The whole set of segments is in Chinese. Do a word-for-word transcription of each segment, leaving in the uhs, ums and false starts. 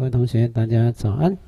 位同学，大家早安。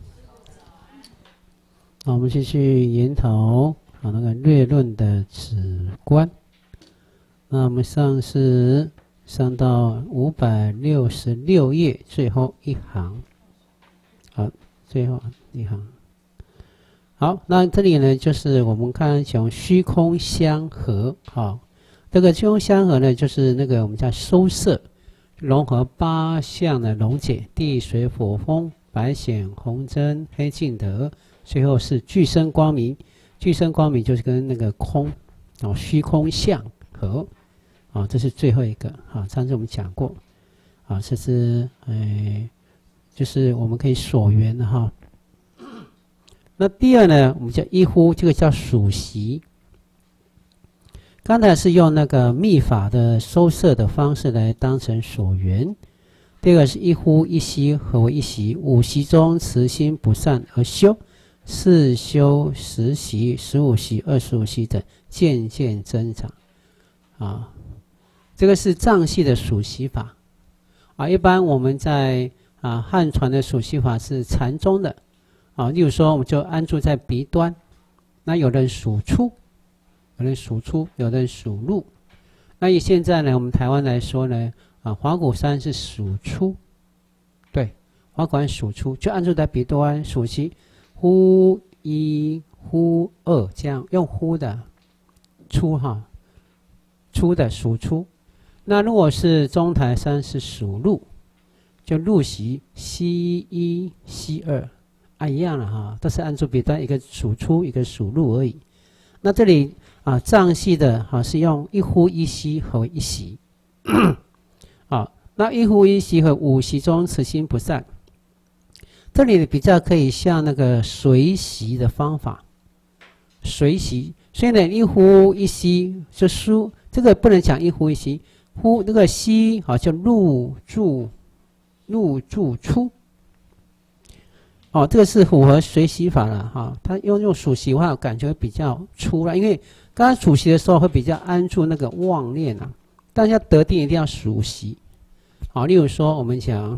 好，我们继续研讨啊那个略论的止观。那我们上是上到五百六十六页最后一行，好，最后一行。好，那这里呢，就是我们看从虚空相合，好，这个虚空相合呢，就是那个我们叫收摄。融合八项的溶解，地水火风、白显、红真、黑净德，最后是具生光明。具生光明就是跟那个空哦虚空相合，啊、哦，这是最后一个啊。上次我们讲过，啊，这是哎，就是我们可以所缘的哈。那第二呢，我们叫一呼，这个叫属习。刚才是用那个密法的收摄的方式来当成所缘，第二个是一呼一吸合为一息，五息中慈心不散而修，四修十息、十五息、二十五息等渐渐增长。啊，这个是藏系的数息法啊。一般我们在啊汉传的数息法是禅宗的啊，例如说我们就安住在鼻端，那有人数出。有人数出，有人数入。那以现在呢，我们台湾来说呢，啊，华鼓山是数出，对，华鼓山数出，就按住在鼻端数息，呼一呼二，这样用呼的出哈，出的数出。那如果是中台山是数入，就入息吸一吸二，啊，一样了哈，都是按住鼻端，一个数出，一个数入而已。那这里。啊，藏系的啊是用一呼一吸合为一息，啊，那一呼一吸和五息中慈心不散，这里比较可以像那个随息的方法，随息，所以呢一呼一吸就输，这个不能讲一呼一吸，呼那个吸好就入住入住出。哦，这个是符合随息法了哈，它用用数息的话，感觉比较粗了，因为刚刚数息的时候会比较安住那个妄念啊，但要得定一定要数息。好，例如说我们讲，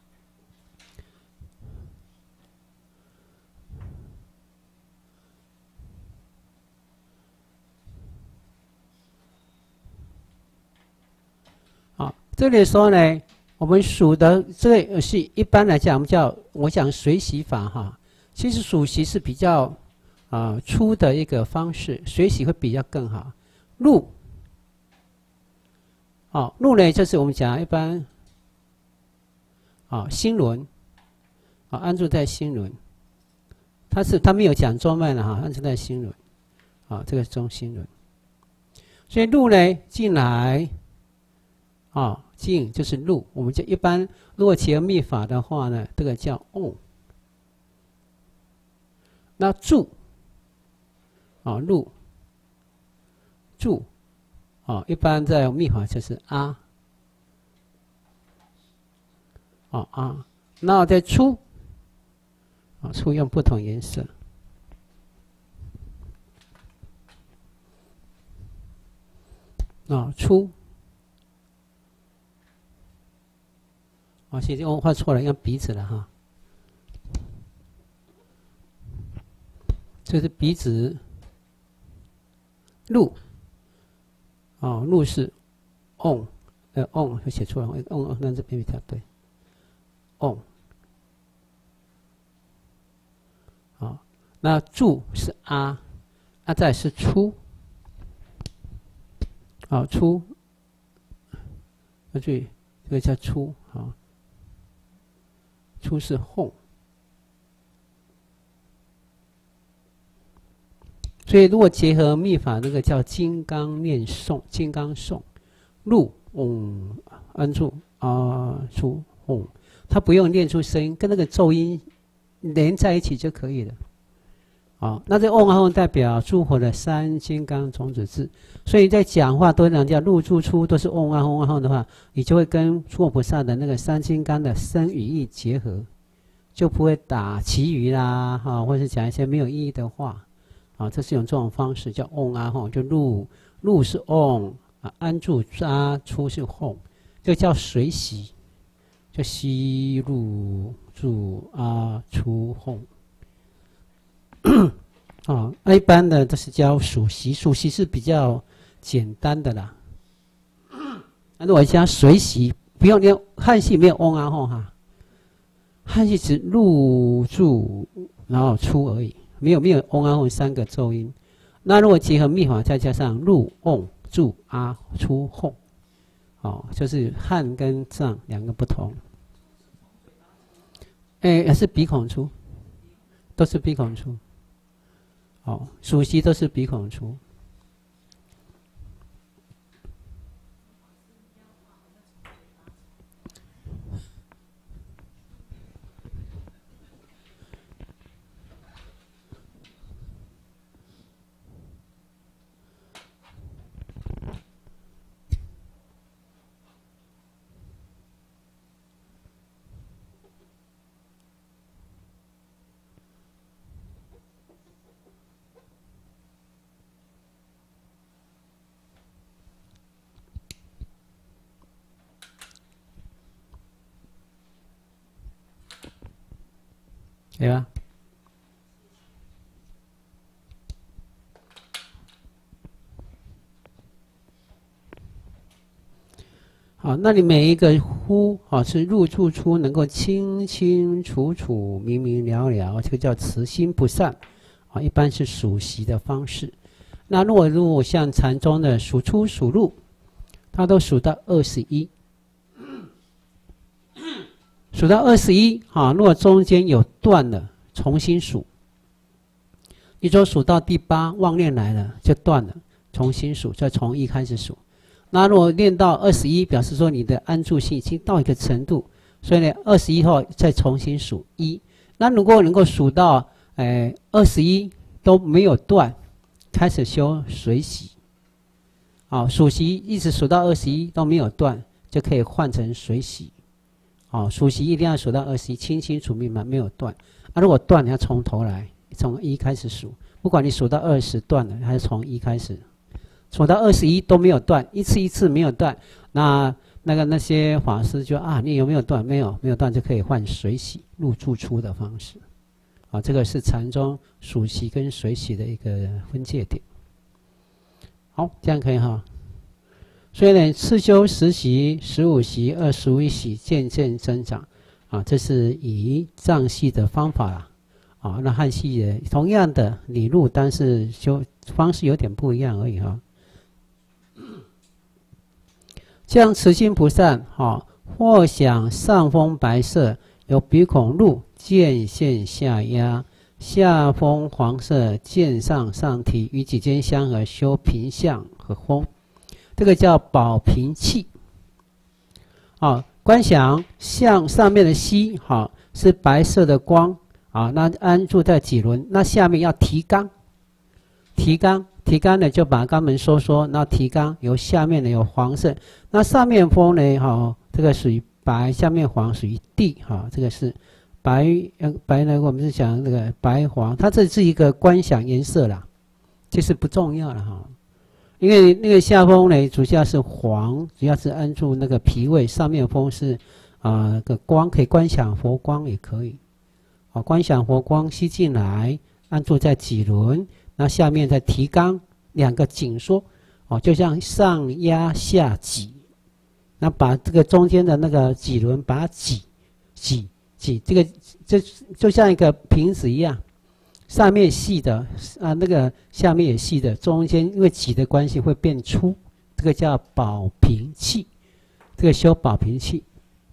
好，这里说呢。我们数的这个是一般来讲，我们叫我讲随息法哈。其实数息是比较啊、呃、粗的一个方式，随息会比较更好。入，哦，入呢就是我们讲一般啊、哦、心轮，啊、哦、安住在心轮，它是它没有讲中脉的哈，安住在心轮，啊、哦、这个是中心轮。所以入呢进来，啊、哦。进就是入，我们就一般如果结合密法的话呢，这个叫嗡。那住啊入住啊，一般在密法就是啊啊啊，那再出啊出用不同颜色啊出。啊，现在我画错了，用鼻子了哈。这是鼻子，入，哦，入是 on， 呃 on 会写错了 ，on 那这边比较对 ，on， 好，那住是啊，啊再是出，好出，要注意这个叫出，好。出是哄，所以如果结合密法，那个叫金刚念诵，金刚诵，入嗡安住啊出嗡，它不用念出声音，跟那个咒音连在一起就可以了。啊，那这嗡啊吽代表诸佛的三金刚种子字，所以在讲话都讲叫入住出都是嗡啊吽啊吽的话，你就会跟诸佛菩萨的那个三金刚的身语意结合，就不会打其余啦哈，或是讲一些没有意义的话。啊，这是用这种方式叫嗡啊吽，就入入是嗡啊，安住啊出是吽，这个叫随息，就吸入住阿出吽。哦，一般的都是教属习，属习是比较简单的啦。那如果加随习，不用念汉系没有嗡啊吼哈，汉系只入住然后出而已，没有没有嗡啊吼三个奏音。那如果结合密法，再加上入嗡住啊出吽，哦，就是汉跟藏两个不同。哎，也是鼻孔出，都是鼻孔出。哦，属习都是鼻孔出。对吧？好，那你每一个呼啊是入住出能够清清楚楚、明明了了，这个叫慈心不散啊，一般是数息的方式。那如果如果像禅宗的数出数入，它都数到二十一，数到二十一啊，如果中间有断了，重新数。你说数到第八，妄念来了就断了，重新数，再从一开始数。那如果练到二十一，表示说你的安住性已经到一个程度，所以呢，二十一后再重新数一。那如果能够数到呃二十一都没有断，开始修随喜。好，数息一直数到二十一都没有断，就可以换成随喜。好，数息一定要数到二十一，清清楚明白没有断。啊，如果断，你要从头来，从一开始数。不管你数到二十断了，还是从一开始。数到二十一都没有断，一次一次没有断，那那个那些法师就啊，你有没有断？没有，没有断就可以换随喜入住出的方式，啊，这个是禅宗数息跟随喜的一个分界点。好，这样可以哈。所以呢，次修十习、十五习、二十一习渐渐增长，啊，这是以藏系的方法啦，啊，那汉系也同样的理路，但是修方式有点不一样而已哈。将慈心不散，哈，或想上风白色，由鼻孔入，渐现下压，下风黄色，渐上上提，与几间相合，修平相和风，这个叫保平气。啊，观想像上面的息，哈，是白色的光，啊，那安住在脊轮，那下面要提肛，提肛。提肛呢，就把肛门收缩，那提肛由下面呢有黄色，那上面风呢，哈、哦，这个属于白，下面黄属于地，哈、哦，这个是白，呃，白呢，我们是讲那个白黄，它这是一个观想颜色啦，其实不重要了哈、哦，因为那个下风呢，主要是黄，主要是安住那个脾胃，上面风是啊、呃、个光，可以观想佛光也可以，啊、哦，观想佛光吸进来，安住在脊轮。那下面再提肛，两个紧缩，哦，就像上压下挤，那把这个中间的那个脊轮把它挤挤挤，这个就就像一个瓶子一样，上面细的啊，那个下面也细的，中间因为挤的关系会变粗，这个叫保平气，这个修保平气。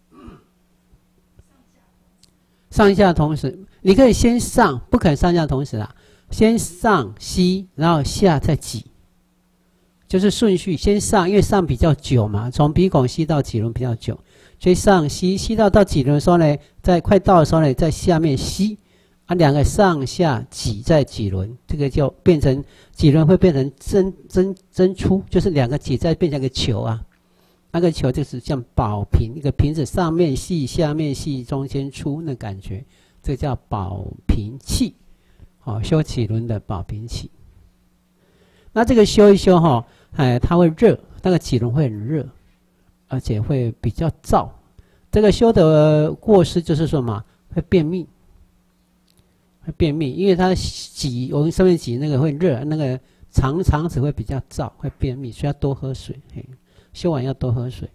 上下同时，你可以先上，不可能上下同时啦。先上吸，然后下再挤，就是顺序。先上，因为上比较久嘛，从鼻孔吸到脊轮比较久，所以上吸，吸到到脊轮的时候呢，在快到的时候呢，在下面吸，啊，两个上下挤在脊轮，这个就变成脊轮会变成增增增粗，就是两个挤在变成一个球啊，那个球就是像保平，一个瓶子上面细，下面细，中间粗那感觉，这个叫保平气。哦，修脊轮的保平气，那这个修一修哈，哎，它会热，那个脊轮会很热，而且会比较燥。这个修的过失就是说嘛， 会便秘，会便秘，因为它挤我们上面挤那个会热，那个肠肠子会比较燥，会便秘，所以要多喝水。嘿，修完要多喝水。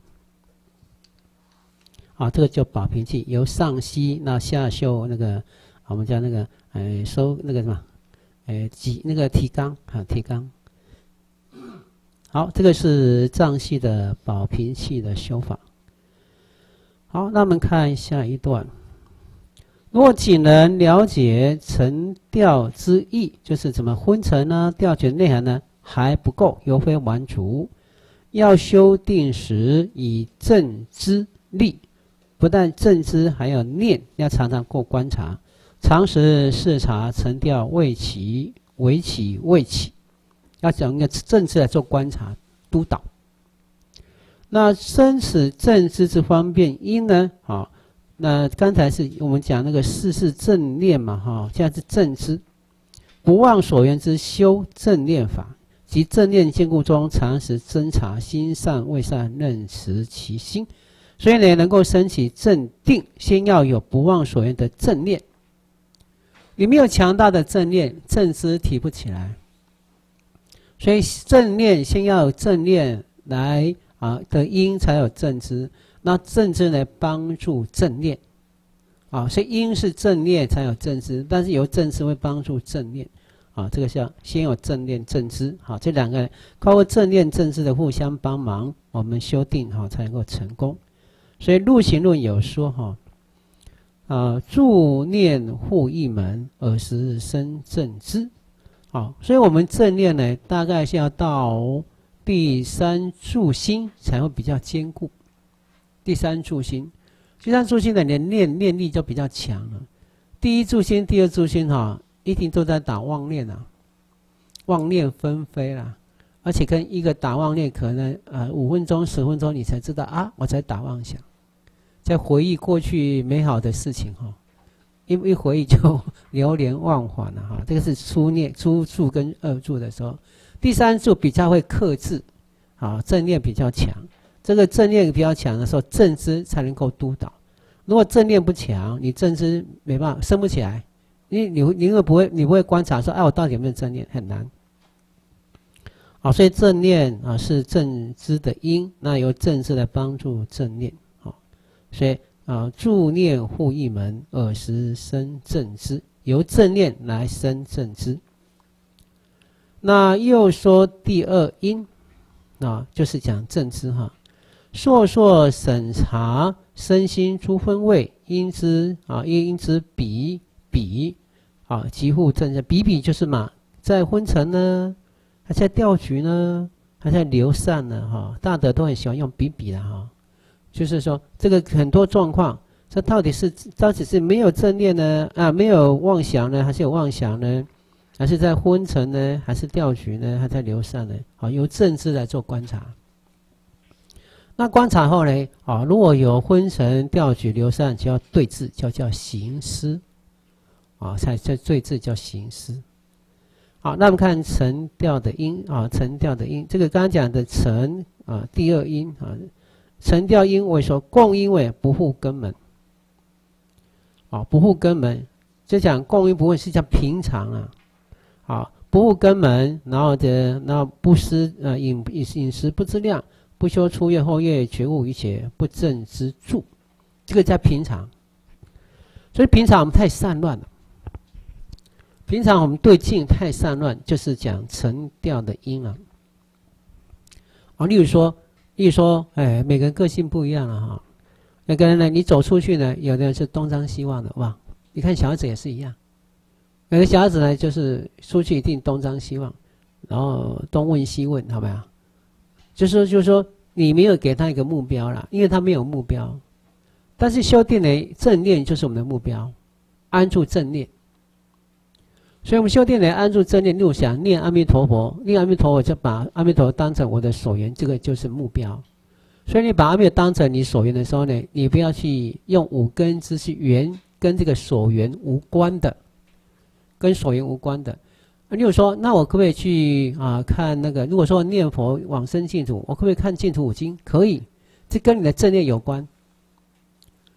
啊，这个叫保平气，由上吸，那下修那个，我们叫那个，呃，收那个什么，呃，挤那个提肛，啊，提肛。好，这个是脏系的保平气的修法。好，那我们看下一段。若仅能了解沉调之意，就是怎么昏沉呢？调诀内涵呢还不够，犹非完足。要修定时以正知力，不但正知，还有念，要常常过观察，常时视察沉调未起、未起、未起，要讲一个正知来做观察督导。那生此正知之方便因呢？啊。那刚才是我们讲那个事事正念嘛，哈，现在是正知，不忘所缘之修正念法，即正念坚固中，常时侦察心善未善，认识其心。所以呢，能够升起正定，先要有不忘所缘的正念。你没有强大的正念，正知提不起来。所以正念先要有正念来啊的因，才有正知。那正知呢，帮助正念，啊，所以因是正念才有正知，但是由正知会帮助正念，啊，这个叫先有正念正知，好，这两个靠过正念正知的互相帮忙，我们修定好才能够成功。所以入行论有说哈，啊，助念护一门，尔时生正知，好，所以我们正念呢，大概是要到第三助心才会比较坚固。第三助心，第三助心的念念念力就比较强了。第一助心、第二助心哈，一定都在打妄念啊，妄念纷飞啦，而且跟一个打妄念可能呃五分钟、十分钟你才知道啊，我在打妄想，在回忆过去美好的事情哈，一一回忆就流连忘返了哈。这个是初念、初助跟二助的时候，第三助比较会克制，啊，正念比较强。这个正念比较强的时候，正知才能够督导。如果正念不强，你正知没办法升不起来，你你你因为不会，你不会观察说，哎，我到底有没有正念，很难。好，所以正念啊是正知的因，那由正知来帮助正念。好，所以啊助念护一门，尔时生正知，由正念来生正知。那又说第二因，啊就是讲正知哈。硕硕审查身心诸分位，因之啊，因之比比啊，极护正知。比比就是嘛，在昏沉呢，还在调局呢，还在流散呢，哈、啊。大德都很喜欢用比比的哈、啊，就是说这个很多状况，这到底是到底是没有正念呢，啊，没有妄想呢，还是有妄想呢？还是在昏沉呢，还是调局呢，还在流散呢？好、啊，由正知来做观察。那观察后呢？啊，如果有昏沉、调局、流散，就要对治，就叫行思，啊，才叫对治，叫行思。好，那我们看沉调的音啊，沉调的音，这个刚刚讲的沉啊，第二音啊，沉调音为说共因为不护根门，啊，不护根门，就讲共因不护是讲平常啊，啊，不护根门，然后的，然后不思呃饮饮食不知量。不修初月后月觉悟一切不正之助，这个在平常。所以平常我们太散乱了，平常我们对境太散乱，就是讲沉调的因了。啊，例如说，例如说，哎，每个人个性不一样了哈。那个人呢，你走出去呢，有的人是东张西望的，哇！你看小孩子也是一样，有的小孩子呢，就是出去一定东张西望，然后东问西问，好没有？就是说，就是说，你没有给他一个目标啦，因为他没有目标。但是修定的正念就是我们的目标，安住正念。所以我们修定的安住正念，六想念阿弥陀佛，念阿弥陀佛就把阿弥陀佛当成我的所缘，这个就是目标。所以你把阿弥陀当成你所缘的时候呢，你不要去用五根知识缘跟这个所缘无关的，跟所缘无关的。例如说，那我可不可以去啊看那个？如果说念佛往生净土，我可不可以看净土五经？可以，这跟你的正念有关。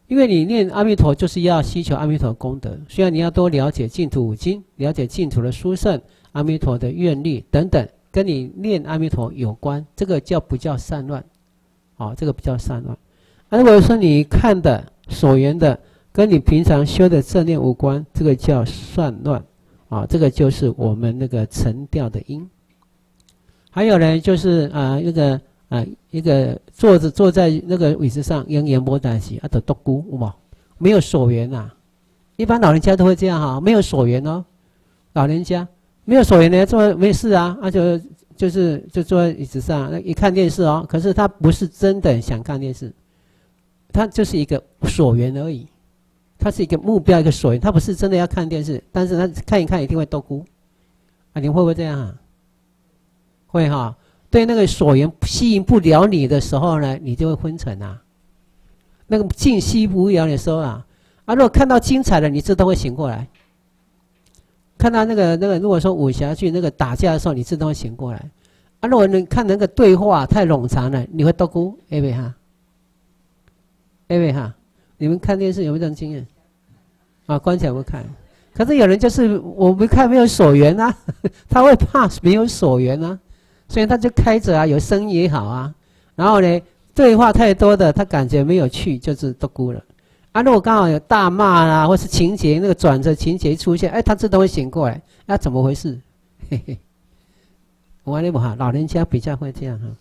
因为你念阿弥陀就是要希求阿弥陀功德，虽然你要多了解净土五经，了解净土的殊胜、阿弥陀的愿力等等，跟你念阿弥陀有关，这个叫不叫散乱？哦，这个不叫散乱。啊、如果说你看的所缘的跟你平常修的正念无关，这个叫散乱。啊、哦，这个就是我们那个沉掉的因。还有呢，就是啊，那个啊，一个坐着坐在那个位置上，用言波担起，啊，都独孤，有冇？没有所缘呐、啊。一般老人家都会这样哈，没有所缘哦。老人家没有所缘呢，坐没事啊，啊就就是就坐在椅子上，那一看电视哦。可是他不是真的想看电视，他就是一个所缘而已。他是一个目标，一个所缘，他不是真的要看电视，但是他看一看一定会独孤。啊，你会不会这样啊？会哈。对那个所缘吸引不了你的时候呢，你就会昏沉啊。那个境吸不了你的时候啊，啊，如果看到精彩的，你自动会醒过来。看到那个那个，如果说武侠剧那个打架的时候，你自动会醒过来。啊，如果你看那个对话太冗长了，你会独孤，哎喂哈，哎喂哈，你们看电视有没有这种经验？啊，关起来不看。可是有人就是我们看没有所缘啊，他会怕没有所缘啊。所以他就开着啊，有声音也好啊。然后呢，对话太多的，他感觉没有趣，就是独孤了。啊，如果刚好有大骂啦，或是情节那个转折情节出现，哎，他自动会醒过来。那、啊、怎么回事？嘿嘿，我那不好，老人家比较会这样哈。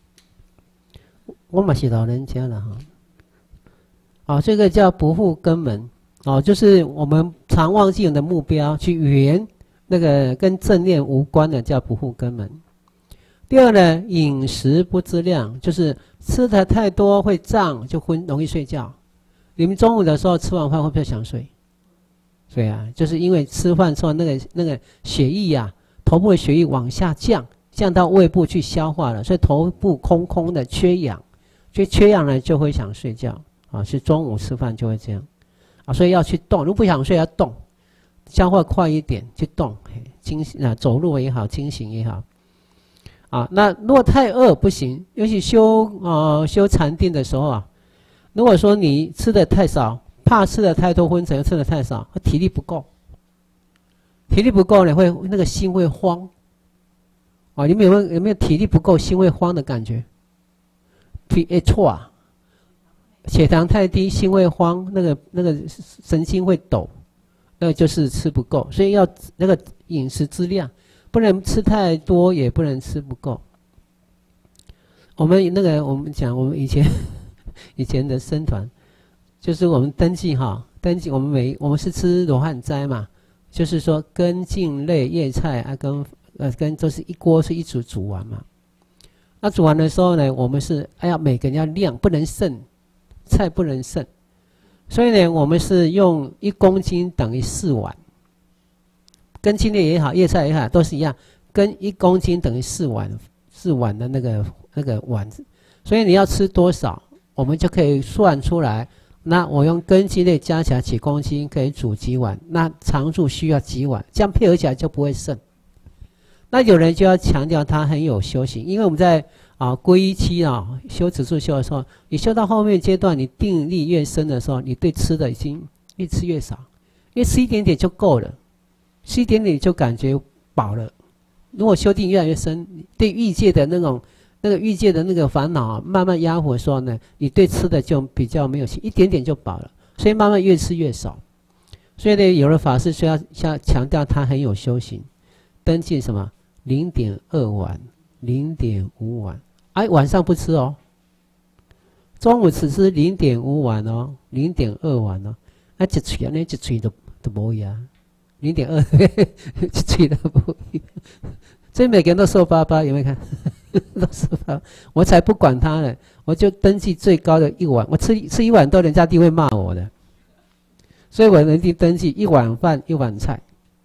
我嘛是老人家了哈。哦，这个叫不复根门。哦，就是我们常忘记我们的目标，去圆那个跟正念无关的，叫不复根门。第二呢，饮食不知量，就是吃的太多会胀，就昏，容易睡觉。你们中午的时候吃完饭会不会想睡？对啊，就是因为吃饭之后那个那个血液啊，头部的血液往下降，降到胃部去消化了，所以头部空空的，缺氧，所以缺氧呢就会想睡觉啊。是中午吃饭就会这样啊，所以要去动。如果不想睡要动，消化快一点去动，惊啊走路也好，惊醒也好。啊，那如果太饿不行，尤其修呃修禅定的时候啊，如果说你吃的太少，怕吃的太多昏沉，吃的太少，体力不够，体力不够呢，会那个心会慌。啊，你们有没有有没有体力不够，心会慌的感觉？脾会错啊，血糖太低，心会慌，那个那个神经会抖，那个就是吃不够，所以要那个饮食质量。不能吃太多，也不能吃不够。我们那个，我们讲，我们以前以前的僧团，就是我们登记哈，登记我们每我们是吃罗汉斋嘛，就是说根茎类叶菜啊，跟呃跟都是一锅是一煮煮完嘛。那煮完的时候呢，我们是哎呀每个人要量，不能剩，菜不能剩，所以呢，我们是用一公斤等于四碗。根茎类也好，叶菜也好，都是一样，跟一公斤等于四碗，四碗的那个那个碗子。所以你要吃多少，我们就可以算出来。那我用根茎类加起来几公斤，可以煮几碗？那常住需要几碗？这样配合起来就不会剩。那有人就要强调他很有修行，因为我们在啊皈依期啊修止住修的时候，你修到后面阶段，你定力越深的时候，你对吃的已经越吃越少，因为吃一点点就够了。吃一点点就感觉饱了。如果修定越来越深，对欲界的那种、那个欲界的那个烦恼、啊、慢慢压服的时候呢，你对吃的就比较没有兴趣，一点点就饱了，所以慢慢越吃越少。所以呢，有的法师虽然要强调他很有修行，登记什么零点二碗、零点五碗，哎，晚上不吃哦，中午只吃零点五碗哦，零点二碗哦，那一嘴啊，那一嘴都都无呀。零点二，吹的不一样，所以每个人都瘦巴巴，有没有看？都瘦巴巴，我才不管他呢，我就登记最高的一碗，我吃吃一碗多，人家一定会骂我的，所以我一定登记一碗饭一碗菜，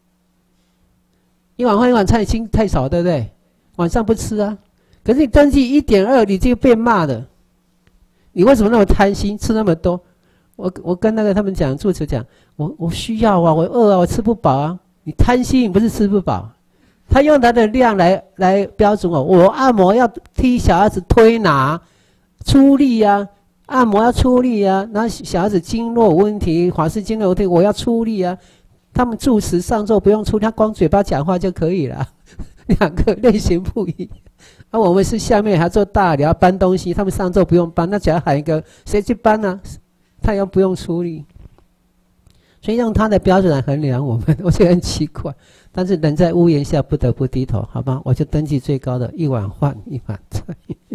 一碗饭一碗菜已经太少，对不对？晚上不吃啊，可是你登记一点二，你就被骂的，你为什么那么贪心，吃那么多？我我跟那个他们讲，住持讲，我我需要啊，我饿啊，我吃不饱啊。你贪心，不是吃不饱。他用他的量来来标准我，我按摩要替小孩子推拿、出力啊， 按摩要出力啊，那小孩子经络有问题，法师经络有问题，我要出力啊。他们住持上座不用出力，他光嘴巴讲话就可以了。两个类型不一样。而、啊、我们是下面还做大疗搬东西，他们上座不用搬，那只要喊一个谁去搬呢、啊？他又不用出力。所以用他的标准来衡量我们，我觉得很奇怪。但是人在屋檐下不得不低头，好吧？我就登记最高的一碗饭一碗菜。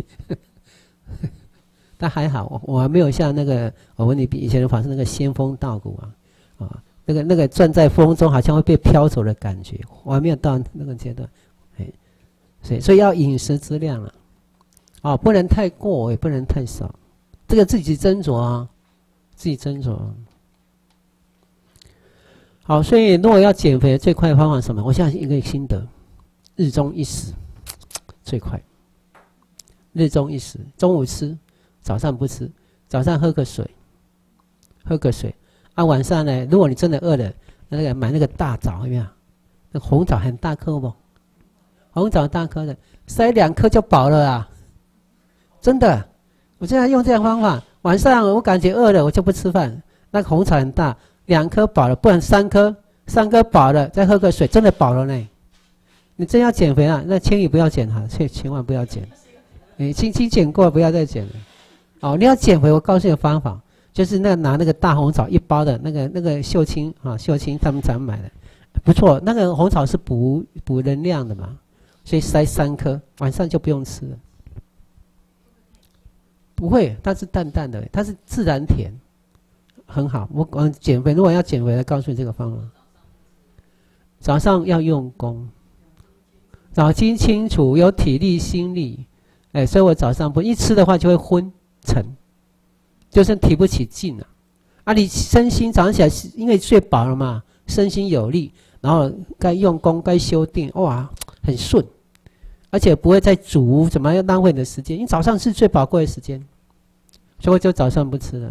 但还好，我还没有像那个我问你比以前的法师那个仙风道骨啊，啊，那个那个转在风中好像会被飘走的感觉，我还没有到那个阶段，哎，所以所以要饮食质量了，啊，不能太过，也不能太少，这个自己斟酌啊，自己斟酌。好，所以如果要减肥，最快的方法是什么？我现在一个心得，日中一食，最快，日中一食，中午吃。早上不吃，早上喝个水，喝个水。啊，晚上呢，如果你真的饿了，那个买那个大枣有没有？那个红枣很大颗不？红枣大颗的，塞两颗就饱了啊！真的，我现在用这样方法，晚上我感觉饿了，我就不吃饭。那个红枣很大，两颗饱了，不然三颗，三颗饱了，再喝个水，真的饱了呢。你真要减肥啊，那千万不要减哈，千千万不要减。你轻轻减过，不要再减了。哦，你要减肥，我告诉你方法，就是那拿那个大红枣一包的那个那个秀清啊，秀清他们常买的，不错，那个红枣是补补能量的嘛，所以塞三颗，晚上就不用吃了。不会，它是淡淡的，它是自然甜，很好。我我减肥，如果要减肥，来告诉你这个方法。早上要用功，脑筋清楚，有体力心力，哎，所以我早上不一吃的话就会昏。沉，就是提不起劲了、啊。啊，你身心早上起来是因为睡饱了嘛，身心有力，然后该用功该修定，哇，很顺，而且不会再煮，怎么要浪费你的时间？因为早上是最宝贵的时间，所以我就早上不吃了。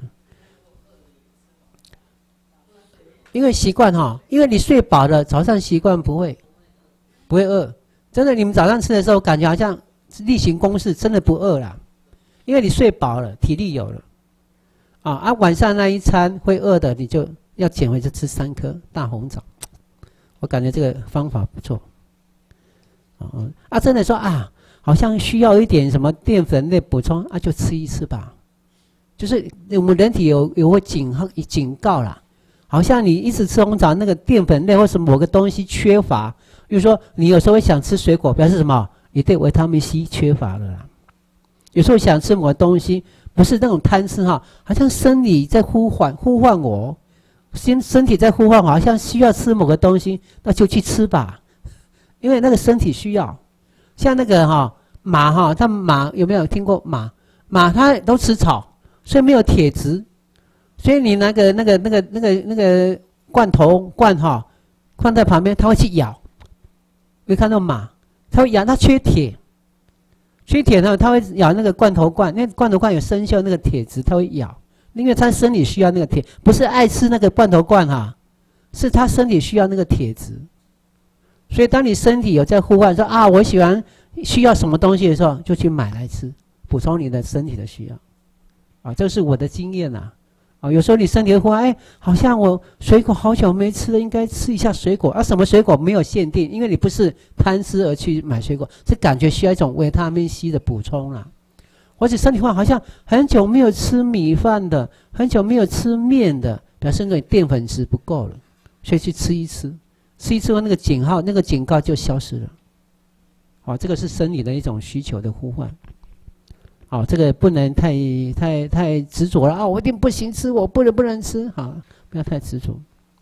因为习惯哈，因为你睡饱了，早上习惯不会不会饿。真的，你们早上吃的时候，感觉好像例行公事，真的不饿啦。因为你睡饱了，体力有了，啊啊，晚上那一餐会饿的，你就要减肥，就吃三颗大红枣。我感觉这个方法不错，啊啊，真的说啊，好像需要一点什么淀粉类补充啊，就吃一次吧。就是我们人体有有会警警告啦，好像你一直吃红枣，那个淀粉类或是某个东西缺乏，比如说你有时候会想吃水果，表示什么？你对维他命 C 缺乏了啦。有时候想吃某个东西，不是那种贪吃哈，好像生理在呼唤呼唤我，身身体在呼唤我，好像需要吃某个东西，那就去吃吧，因为那个身体需要。像那个哈马哈，他们马有没有听过马？马它都吃草，所以没有铁质，所以你那个那个那个那个那个罐头罐哈放在旁边，它会去咬。有看到马，它会咬，它缺铁。缺铁呢，它会咬那个罐头罐，那罐头罐有生锈那个铁质，它会咬，因为它身体需要那个铁，不是爱吃那个罐头罐哈，是它身体需要那个铁质。所以当你身体有在呼唤说啊，我喜欢需要什么东西的时候，就去买来吃，补充你的身体的需要。啊，这是我的经验呐、啊。啊，有时候你身体会呼唤，哎，好像我水果好久没吃了，应该吃一下水果。啊，什么水果没有限定，因为你不是贪吃而去买水果，是感觉需要一种维他命 C 的补充啦。或者身体话好像很久没有吃米饭的，很久没有吃面的，表示你淀粉质不够了，所以去吃一吃，吃一吃后那个警号，那个警告就消失了。好，这个是生理的一种需求的呼唤。好，这个不能太太太执着了啊！我一定不行吃，我不能不能吃，好，不要太执着。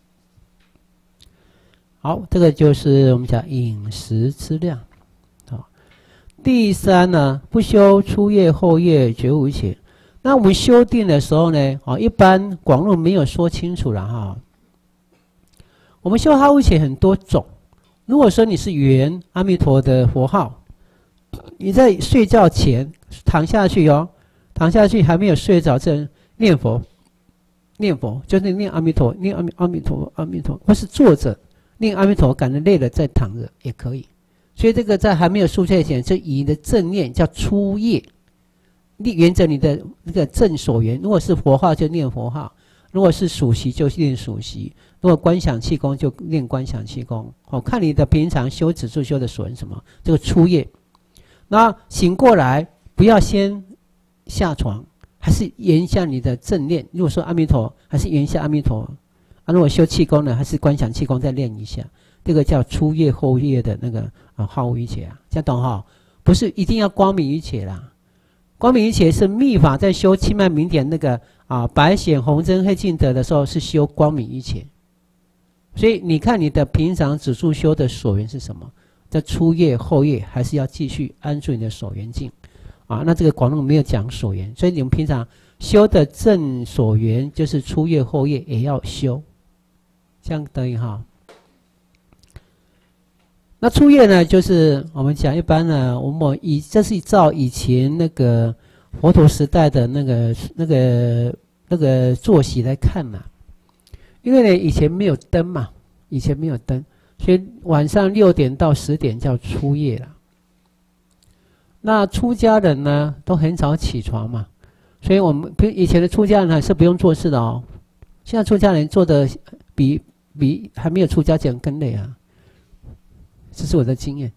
好，这个就是我们讲饮食质量。好，第三呢，不修初夜后夜绝无邪。那我们修定的时候呢，啊，一般广论没有说清楚了哈。我们修哈无邪很多种。如果说你是圆阿弥陀的佛号，你在睡觉前躺下去哦，躺下去还没有睡着，这念佛，念佛就是念阿弥陀，念阿弥阿弥陀阿弥陀，或是坐着念阿弥陀，感觉累了再躺着也可以。所以这个在还没有入睡前，就以你的正念叫初夜， 沿着你的那个正所缘，如果是佛号就念佛号，如果是属息就念属息，如果观想气功就念观想气功。哦，看你的平常修止住修的所缘什么，这个初夜。那醒过来不要先下床，还是沿下你的正念。如果说阿弥陀，还是沿下阿弥陀。啊，如果修气功呢，还是观想气功再练一下。这个叫初夜后夜的那个啊好无一切啊，这样懂哈？不是一定要光明一切啦。光明一切是密法在修气脉明点那个啊白显红真黑净德的时候是修光明一切，所以你看你的平常止住修的所缘是什么？在初夜后夜还是要继续安住你的所缘境啊？那这个广论没有讲所缘，所以你们平常修的正所缘就是初夜后夜也要修，这样等于哈。那初夜呢，就是我们讲一般呢，我们以这是照以前那个佛陀时代的那个那个那个作息来看嘛。因为呢，以前没有灯嘛，以前没有灯，所以晚上六点到十点叫初夜了。那出家人呢，都很早起床嘛，所以我们以前的出家人还是不用做事的哦。现在出家人做的比比还没有出家前更累啊。这是我的经验。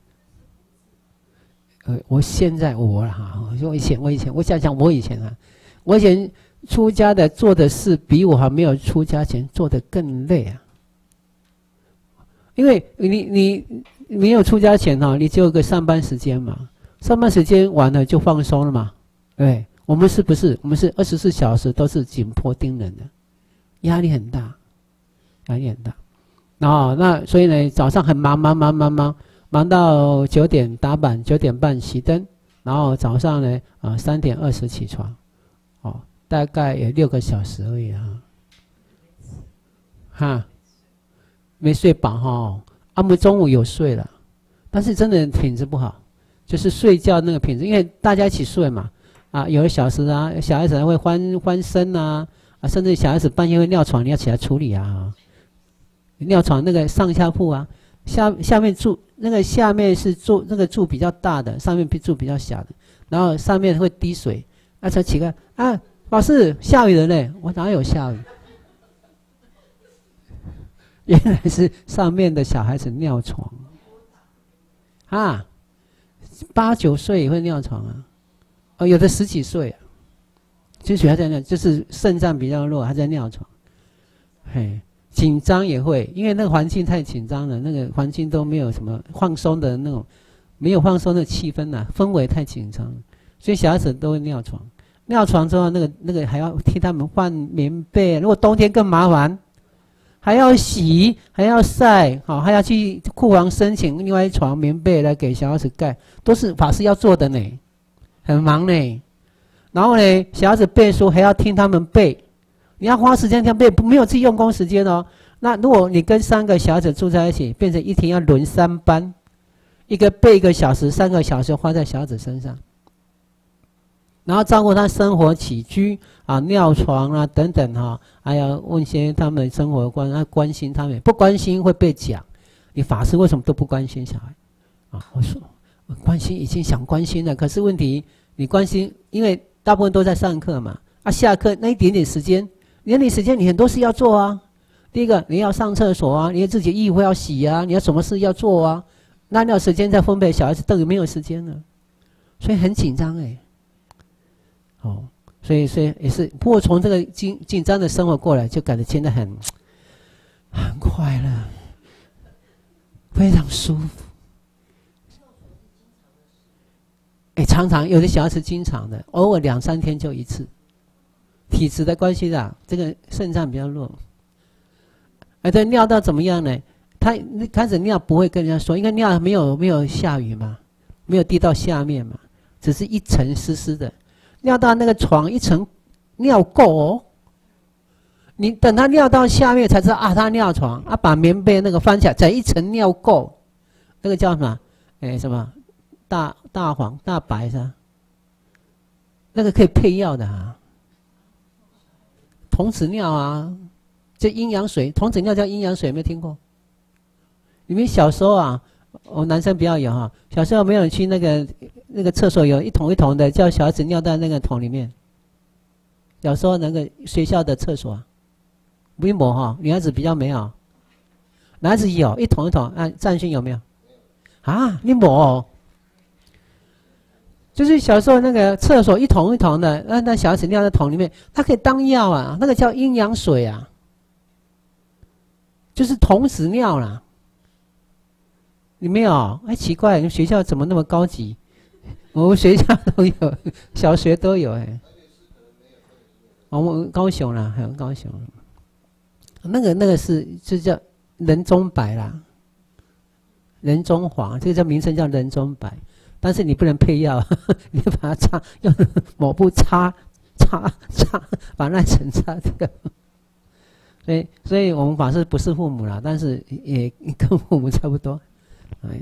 呃，我现在我哈，我以前我以前我想想我以前啊，我以前出家的做的事比我还没有出家前做的更累啊。因为你你没有出家前哈，你只有个上班时间嘛，上班时间完了就放松了嘛。对，我们是不是？我们是二十四小时都是紧迫盯人的，压力很大，压力很大。然后那所以呢，早上很忙忙忙忙忙忙到九点打板，九点半熄灯，然后早上呢，啊、呃、三点二十起床，哦，大概也六个小时而已啊，哈，没睡饱哈、哦，啊，我们中午有睡了，但是真的品质不好，就是睡觉那个品质，因为大家一起睡嘛，啊，有的小时啊，小孩子还会翻翻身啊，啊，甚至小孩子半夜会尿床，你要起来处理啊。尿床那个上下铺啊，下下面柱那个下面是柱那个柱比较大的，上面柱比较小的，然后上面会滴水，那才奇怪啊，老师下雨了呢，我哪有下雨？原来是上面的小孩子尿床啊，八九岁也会尿床啊，哦，有的十几岁啊，就是还在那，就是肾脏比较弱，还在尿床，嘿。紧张也会，因为那个环境太紧张了，那个环境都没有什么放松的那种，没有放松的气氛呐、啊，氛围太紧张，所以小孩子都会尿床。尿床之后，那个那个还要替他们换棉被，如果冬天更麻烦，还要洗，还要晒，好、哦，还要去库房申请另外一床棉被来给小孩子盖，都是法师要做的呢，很忙呢。然后呢，小孩子背书还要听他们背。你要花时间听背，没有自己用功时间哦。那如果你跟三个小孩子住在一起，变成一天要轮三班，一个背一个小时，三个小时花在小孩子身上，然后照顾他生活起居啊、尿床啊等等哈、啊，还要问些他们生活观，啊关心他们，不关心会被讲。你法师为什么都不关心小孩？啊，我说我关心已经想关心了，可是问题你关心，因为大部分都在上课嘛，啊下课那一点点时间。你你时间你很多事要做啊，第一个你要上厕所啊，你自己衣服要洗啊，你要什么事要做啊，那你有时间再分配小孩子，等于没有时间了，所以很紧张哎，哦，所以所以也是，不过从这个紧紧张的生活过来，就感觉现在很很快乐，非常舒服。哎，常常有的小孩子经常的，偶尔两三天就一次。体质的关系啊，这个肾脏比较弱。哎，这尿道怎么样呢？他开始尿不会跟人家说，因为尿没有没有下雨嘛，没有滴到下面嘛，只是一层湿湿的。尿到那个床一层尿垢哦，你等他尿到下面才知道啊，他尿床啊，把棉被那个翻起来，再一层尿垢，那个叫什么？哎，什么大大黄大白是吧？那个可以配药的啊。童子尿啊，这阴阳水，童子尿叫阴阳水，有没有听过？你们小时候啊我、哦、男生不要有哈。小时候没有人去那个那个厕所有一桶一桶的，叫小孩子尿在那个桶里面。小时候那个学校的厕所，没有哈，女孩子比较没有，男孩子有一桶一桶。啊，占勋有没有？啊，你没有。就是小时候那个厕所一桶一桶的，那那小孩子尿在桶里面，它可以当药啊，那个叫阴阳水啊，就是童子尿啦。你没有？哎，奇怪，你们学校怎么那么高级？我们学校都有，小学都有哎。我们高雄啦，还有高雄，那个那个是就叫人中白啦，人中黄，这个叫名称叫人中白。但是你不能配药，你把它擦，用抹布擦擦擦，把那层擦掉。所以，所以我们法师不是父母啦，但是也跟父母差不多。哎，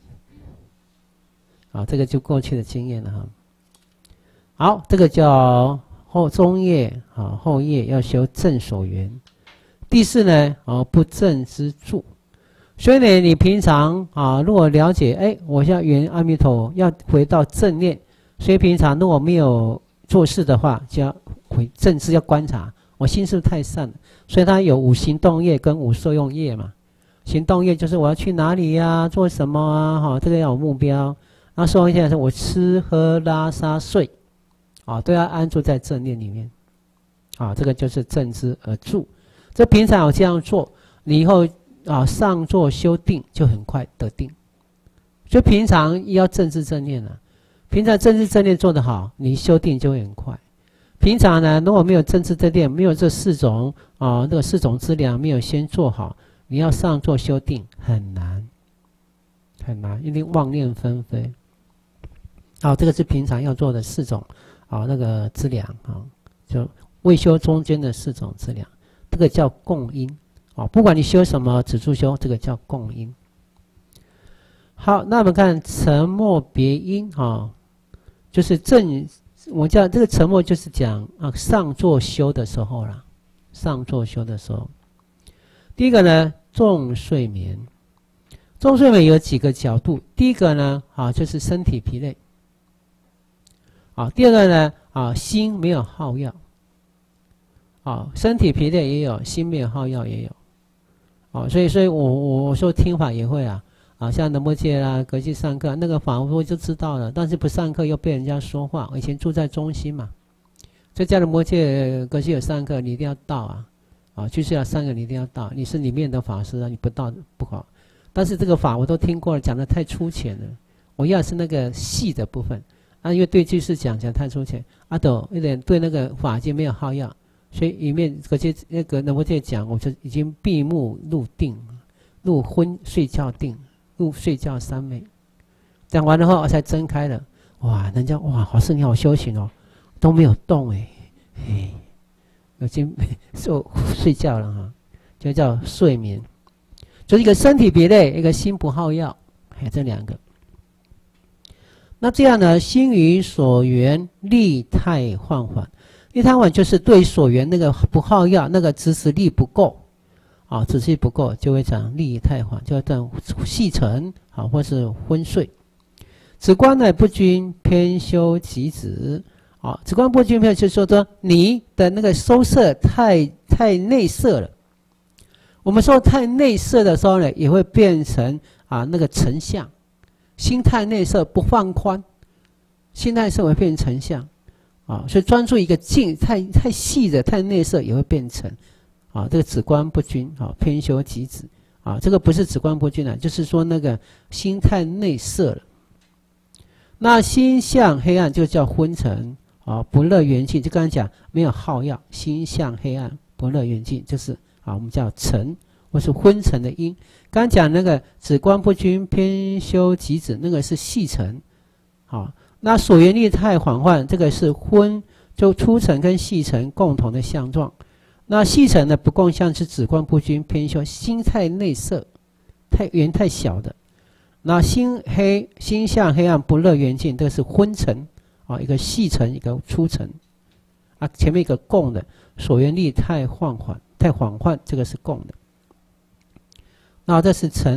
好，这个就过去的经验了哈。好，这个叫后中叶啊，后叶要修正所缘。第四呢，哦，不正之助。所以呢，你平常啊，如果了解，哎，我要圆阿弥陀，要回到正念。所以平常如果没有做事的话，就要回正知，要观察我心是不是太善了。所以它有五行动业跟五受用业嘛。行动业就是我要去哪里呀、啊，做什么啊，哈、哦，这个要有目标。那受用业是我吃喝拉撒睡，啊、哦，都要安住在正念里面。啊、哦，这个就是正知而住。这平常我这样做，你以后。啊，上座修定就很快得定，所以平常要正知正念啊。平常正知正念做得好，你修定就会很快。平常呢，如果没有正知正念，没有这四种啊，那个四种资粮没有先做好，你要上座修定很难，很难，一定妄念纷飞。好、啊，这个是平常要做的四种啊，那个资粮啊，就未修中间的四种资粮，这个叫共因。哦，不管你修什么止住修，这个叫共因。好，那我们看沉默别因啊、哦，就是正，我叫这个沉默就是讲啊上座修的时候啦，上座修的时候。第一个呢，重睡眠，重睡眠有几个角度。第一个呢，啊就是身体疲累。啊，第二个呢，啊心没有耗药。啊，身体疲累也有，心没有耗药也有。哦，所以，所以我我我说听法也会啊，啊，像仁波切啦，格西上课那个法我就知道了，但是不上课又被人家说话。我以前住在中心嘛，所以叫仁波切格西有上课，你一定要到啊，啊，就是要上课你一定要到，你是里面的法师啊，你不到不好。但是这个法我都听过了，讲的太粗浅了，我要是那个细的部分啊，因为对句式讲讲太粗浅，阿斗有点对那个法经没有耗药。所以里面这些那个仁波切讲，我就已经闭目入定，入昏睡觉定，入睡觉三昧。讲完了后，我才睁开了。哇，人家哇，老师你好修行哦，都没有动哎，哎，已经就睡觉了哈，就叫睡眠，就是一个身体疲累，一个心不耗药，哎，这两个。那这样呢，心于所缘，力态放缓。利他缓就是对所缘那个不耗药，那个支持力不够，啊，支持力不够就会讲力太缓，就会讲细沉啊，或是昏睡。止观呢不均，偏修己止，啊，止观不均偏就是说说你的那个收摄太太内摄了。我们说太内摄的时候呢，也会变成啊那个成相，心太内摄不放宽，心太内摄会变成成相。啊，所以专注一个静，太太细的、太内摄也会变成，啊，这个止观不均，啊，偏修己止，啊，这个不是止观不均啊，就是说那个心太内摄了。那心向黑暗就叫昏沉，啊，不乐圆净，就刚才讲没有耗药，心向黑暗不乐圆净，就是啊，我们叫沉或是昏沉的因。刚才讲那个止观不均，偏修己止，那个是细沉，啊。那所缘力太缓缓，这个是昏，就粗沉跟细沉共同的相状。那细沉呢不共相是止观不均，偏修心太内摄，太缘太小的。那心黑心向黑暗不乐圆净，这个是昏沉啊，一个细沉一个粗沉啊，前面一个共的所缘力太缓缓太缓缓，这个是共的。那这是沉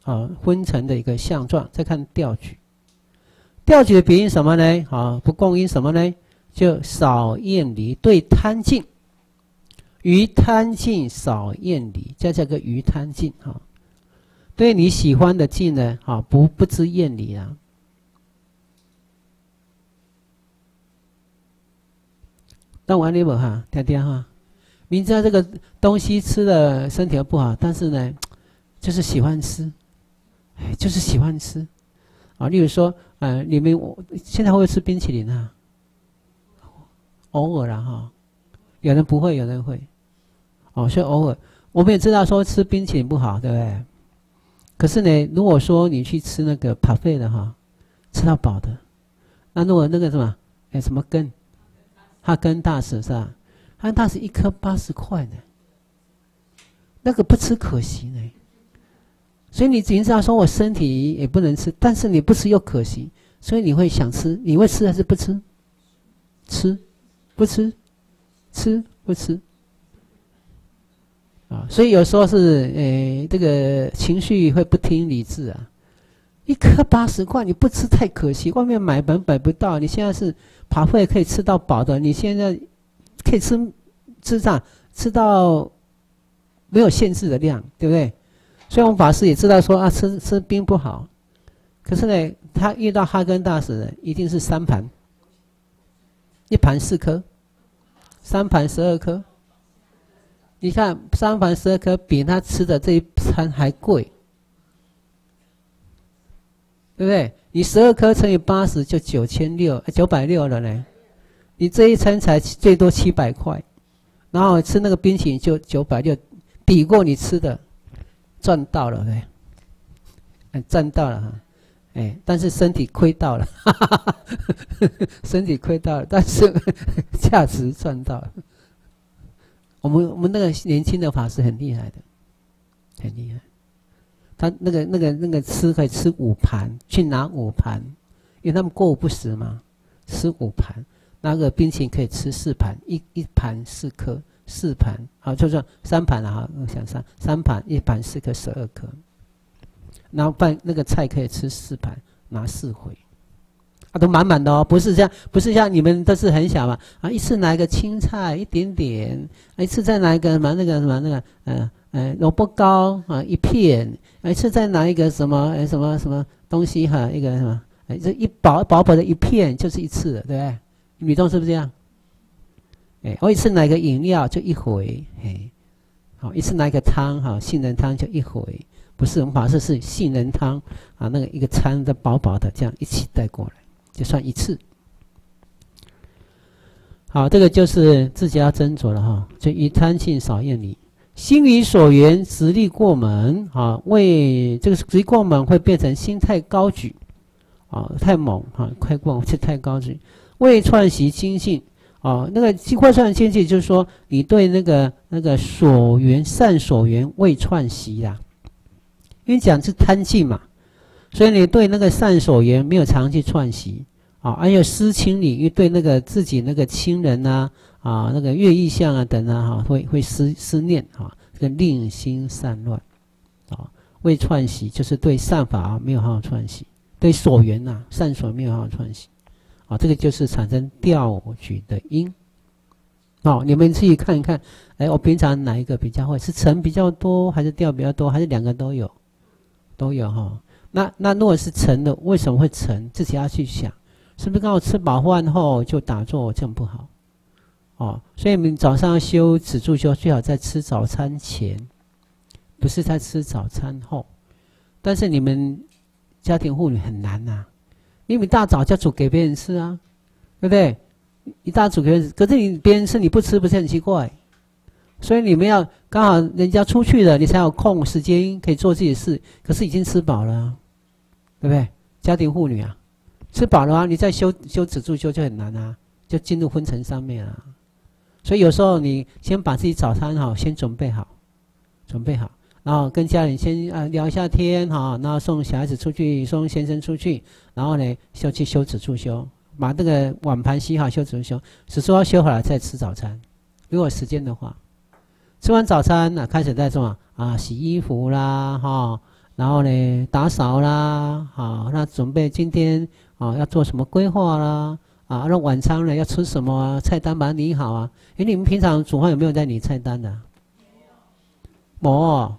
啊昏沉的一个相状。再看调举，调举的比喻什么呢？啊，不共因什么呢？就少厌离，对贪尽，于贪尽少厌离，叫这个于贪尽哈。对你喜欢的尽呢，啊，不不知厌离啊。当完了不哈，听听哈。明知道这个东西吃了身体不好，但是呢，就是喜欢吃，哎，就是喜欢吃啊。例如说，呃，你们我现在会不会吃冰淇淋啊？偶尔啦哈，有人不会，有人会，哦，所以偶尔我们也知道说吃冰淇淋不好，对不对？可是呢，如果说你去吃那个帕费的哈，吃到饱的，那如果那个什么，哎，什么根，哈根达斯是吧？哈根达斯一颗八十块呢，那个不吃可惜呢。所以你只知道说我身体也不能吃，但是你不吃又可惜，所以你会想吃，你会吃还是不吃？吃。不吃，吃不吃，啊，所以有时候是，诶，这个情绪会不听理智啊。一颗八十块，你不吃太可惜，外面买本买不到。你现在是爬会可以吃到饱的，你现在可以吃吃上吃到没有限制的量，对不对？所以我们法师也知道说啊，吃吃冰不好，可是呢，他遇到哈根达斯的一定是三盘。一盘四颗，三盘十二颗。你看三盘十二颗比他吃的这一餐还贵，对不对？你十二颗乘以八十就九千六，九百六了呢。你这一餐才最多七百块，然后吃那个冰淇淋就九百六，抵过你吃的，赚到了，对不对？赚到了哈。哎，但是身体亏到了，哈哈哈，身体亏到了，但是价值赚到了。我们我们那个年轻的法师很厉害的，很厉害。他那个那个那个吃可以吃五盘，去拿五盘，因为他们过午不食嘛，吃五盘。那个冰淇淋可以吃四盘，一一盘四颗，四盘好，就说三盘了哈，我想三三盘，一盘四颗，十二颗。然后饭那个菜可以吃四盘，拿四回，啊，都满满的哦，不是像不是像你们都是很小嘛，啊，一次拿一个青菜一点点，一次再拿一个什么那个什么那个呃呃萝卜糕啊一片，一次再拿一个什么呃什么什么东西哈，一个什么，哎，这一薄薄薄的一片就是一次的，对不对？女众是不是这样？哎，我一次拿一个饮料就一回，哎，好，一次拿一个汤哈，杏仁汤就一回。不是我们法师是杏仁汤啊，那个一个餐的薄薄的，这样一起带过来，就算一次。好，这个就是自己要斟酌了哈。就以贪尽少厌离，心于所缘，实力过猛啊。为这个实力过猛会变成心太高举啊，太猛啊，快过就太高举。未串习精进啊，那个未串精进就是说你对那个那个所缘善所缘未串习啦。因为讲是贪尽嘛，所以你对那个善所缘没有常去串习啊，还有思亲理，因为对那个自己那个亲人啊啊那个乐意相啊等啊哈，会会思思念啊，这个令心散乱啊，未串习就是对善法啊没有好好串习，对所缘呐善所没有好好串习啊，这个就是产生调举的因。好，你们自己看一看，哎，我平常哪一个比较会？是沉比较多，还是调比较多，还是两个都有？都有哈，那那如果是沉的，为什么会沉？自己要去想，是不是刚好吃饱饭后就打坐，这样不好哦。所以你们早上修止住修，最好在吃早餐前，不是在吃早餐后。但是你们家庭妇女很难呐、啊，因为一大早就煮给别人吃啊，对不对？一大早给别人吃，可是你别人吃你不吃，不是很奇怪？所以你们要刚好人家出去了，你才有空时间可以做自己的事。可是已经吃饱了、啊，对不对？家庭妇女啊，吃饱了啊，你再修修止住修就很难啊，就进入昏沉上面啊。所以有时候你先把自己早餐好，先准备好，准备好，然后跟家人先啊聊一下天哈，然后送小孩子出去，送先生出去，然后呢就去修止住修，把那个碗盘洗好，修止住修，只说要修好了再吃早餐，如果有时间的话。吃完早餐呢、啊，开始在做啊，洗衣服啦，哈、哦， 然后呢打扫啦，啊，那准备今天啊要做什么规划啦，啊，那晚餐呢要吃什么啊？菜单把它拟好啊。哎，你们平常煮饭有没有在拟菜单的、啊？没有。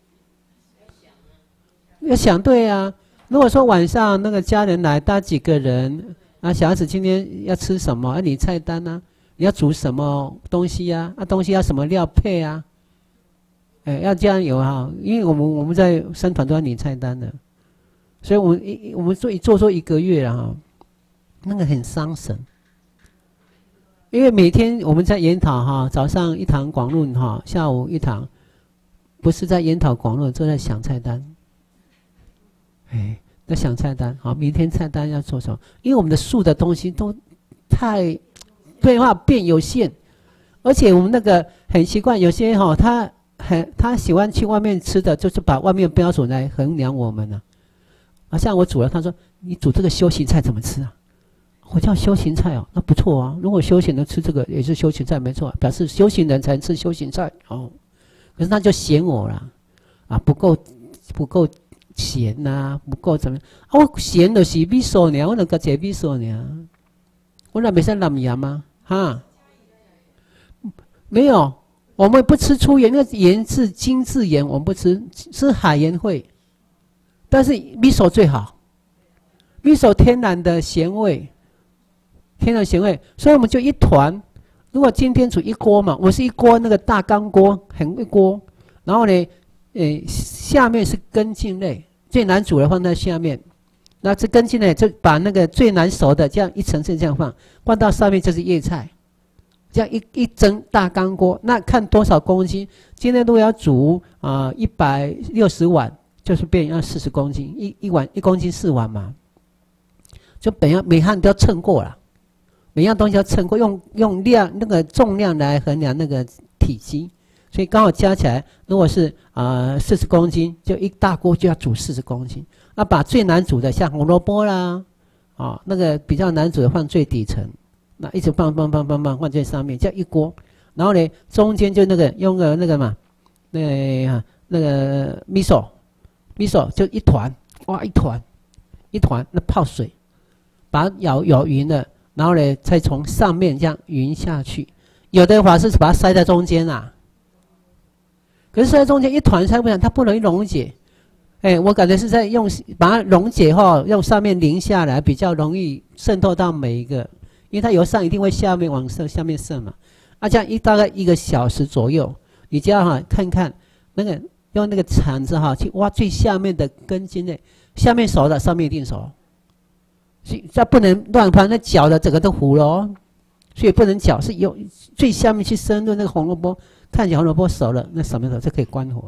要想对啊。如果说晚上那个家人来，大几个人啊，小孩子今天要吃什么？啊，你菜单呢、啊？你要煮什么东西呀、啊？啊，东西要什么料配啊？哎，要这样有哈，因为我们我们在生团都要拟菜单的，所以我们一我们做一做做一个月了哈，那个很伤神。因为每天我们在研讨哈，早上一堂广论哈，下午一堂，不是在研讨广论，就在想菜单。哎，在想菜单，好，明天菜单要做什么？因为我们的素的东西都太变化变有限，而且我们那个很习惯，有些哈、哦，他很他喜欢去外面吃的，就是把外面标准来衡量我们呢、啊。啊，像我煮了，他说你煮这个修行菜怎么吃啊？我叫修行菜哦，那不错啊。如果修行人吃这个也是修行菜，没错，表示修行人才吃修行菜哦。可是他就嫌我啦，啊，不够不够。咸呐、啊，不够怎么样？啊，我咸就是米索呢，我能个加米索呢，我那没上蓝盐吗？哈，没有，我们不吃粗盐，那个盐是精致盐，我们不吃，吃海盐会，但是米索最好，米索天然的咸味，天然咸味，所以我们就一团。如果今天煮一锅嘛，我是一锅那个大钢锅，很一锅，然后呢。呃，下面是根茎类，最难煮的放在下面，那这根茎类就把那个最难熟的这样一层层这样放，放到上面就是叶菜，这样一一蒸大钢锅，那看多少公斤，今天如果要煮啊一百六十碗，就是变要四十公斤，一一碗一公斤四碗嘛，就每样每样都要称过了，每样东西要称过，用用量那个重量来衡量那个体积。所以刚好加起来，如果是啊四十公斤，就一大锅就要煮四十公斤。那把最难煮的，像红萝卜啦，啊那个比较难煮的放最底层，那一直放放放放放放在上面，这样一锅。然后呢，中间就那个用个那个嘛，那个那个米索，米索就一团，哇一团一团，那泡水，把它舀舀匀了，然后呢再从上面这样匀下去。有的法是把它塞在中间啊。可是在中间一团塞不上，它不容易溶解。哎，我感觉是在用把它溶解后，用上面淋下来，比较容易渗透到每一个，因为它由上一定会下面往上下面渗嘛。啊，这样一大概一个小时左右，你就要哈看看那个用那个铲子哈去挖最下面的根茎类，下面熟的，上面一定熟。所以这不能乱翻，那搅的整个都糊了哦。所以不能搅，是用最下面去深入那个红萝卜。看起来红萝卜熟了，那什么时候就可以关火了？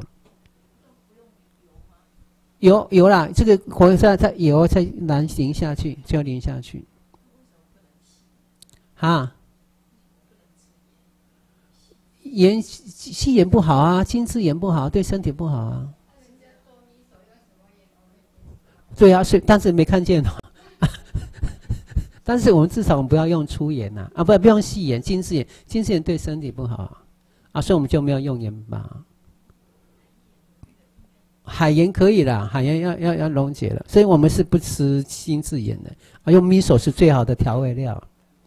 油油啦，这个火再再油再淋淋下去，就要淋下去。哈，盐细盐不好啊，精致盐不好，对身体不好啊。对啊，是但是没看见哦。但是我们至少我们不要用粗盐呐、啊，啊不不用细盐，精致盐，精致盐对身体不好啊。啊，所以我们就没有用盐巴。海盐可以啦，海盐要要要溶解了，所以我们是不吃精致盐的。啊，用米索是最好的调味料。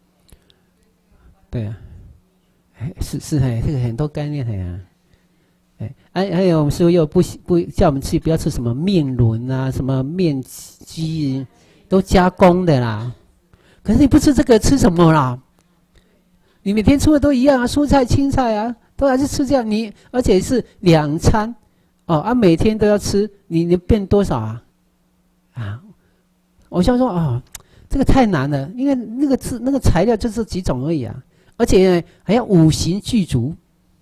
对啊，是是哎，这个很多概念的呀。哎，哎还有我们师父又不不叫我们吃，不要吃什么面轮啊，什么面鸡，都加工的啦。可是你不吃这个，吃什么啦？你每天吃的都一样啊，蔬菜、青菜啊。都还是吃这样，你而且是两餐，哦啊，每天都要吃，你你变多少啊？啊，我想说啊、哦，这个太难了，因为那个字那个材料就这几种而已啊，而且呢还要五行具足，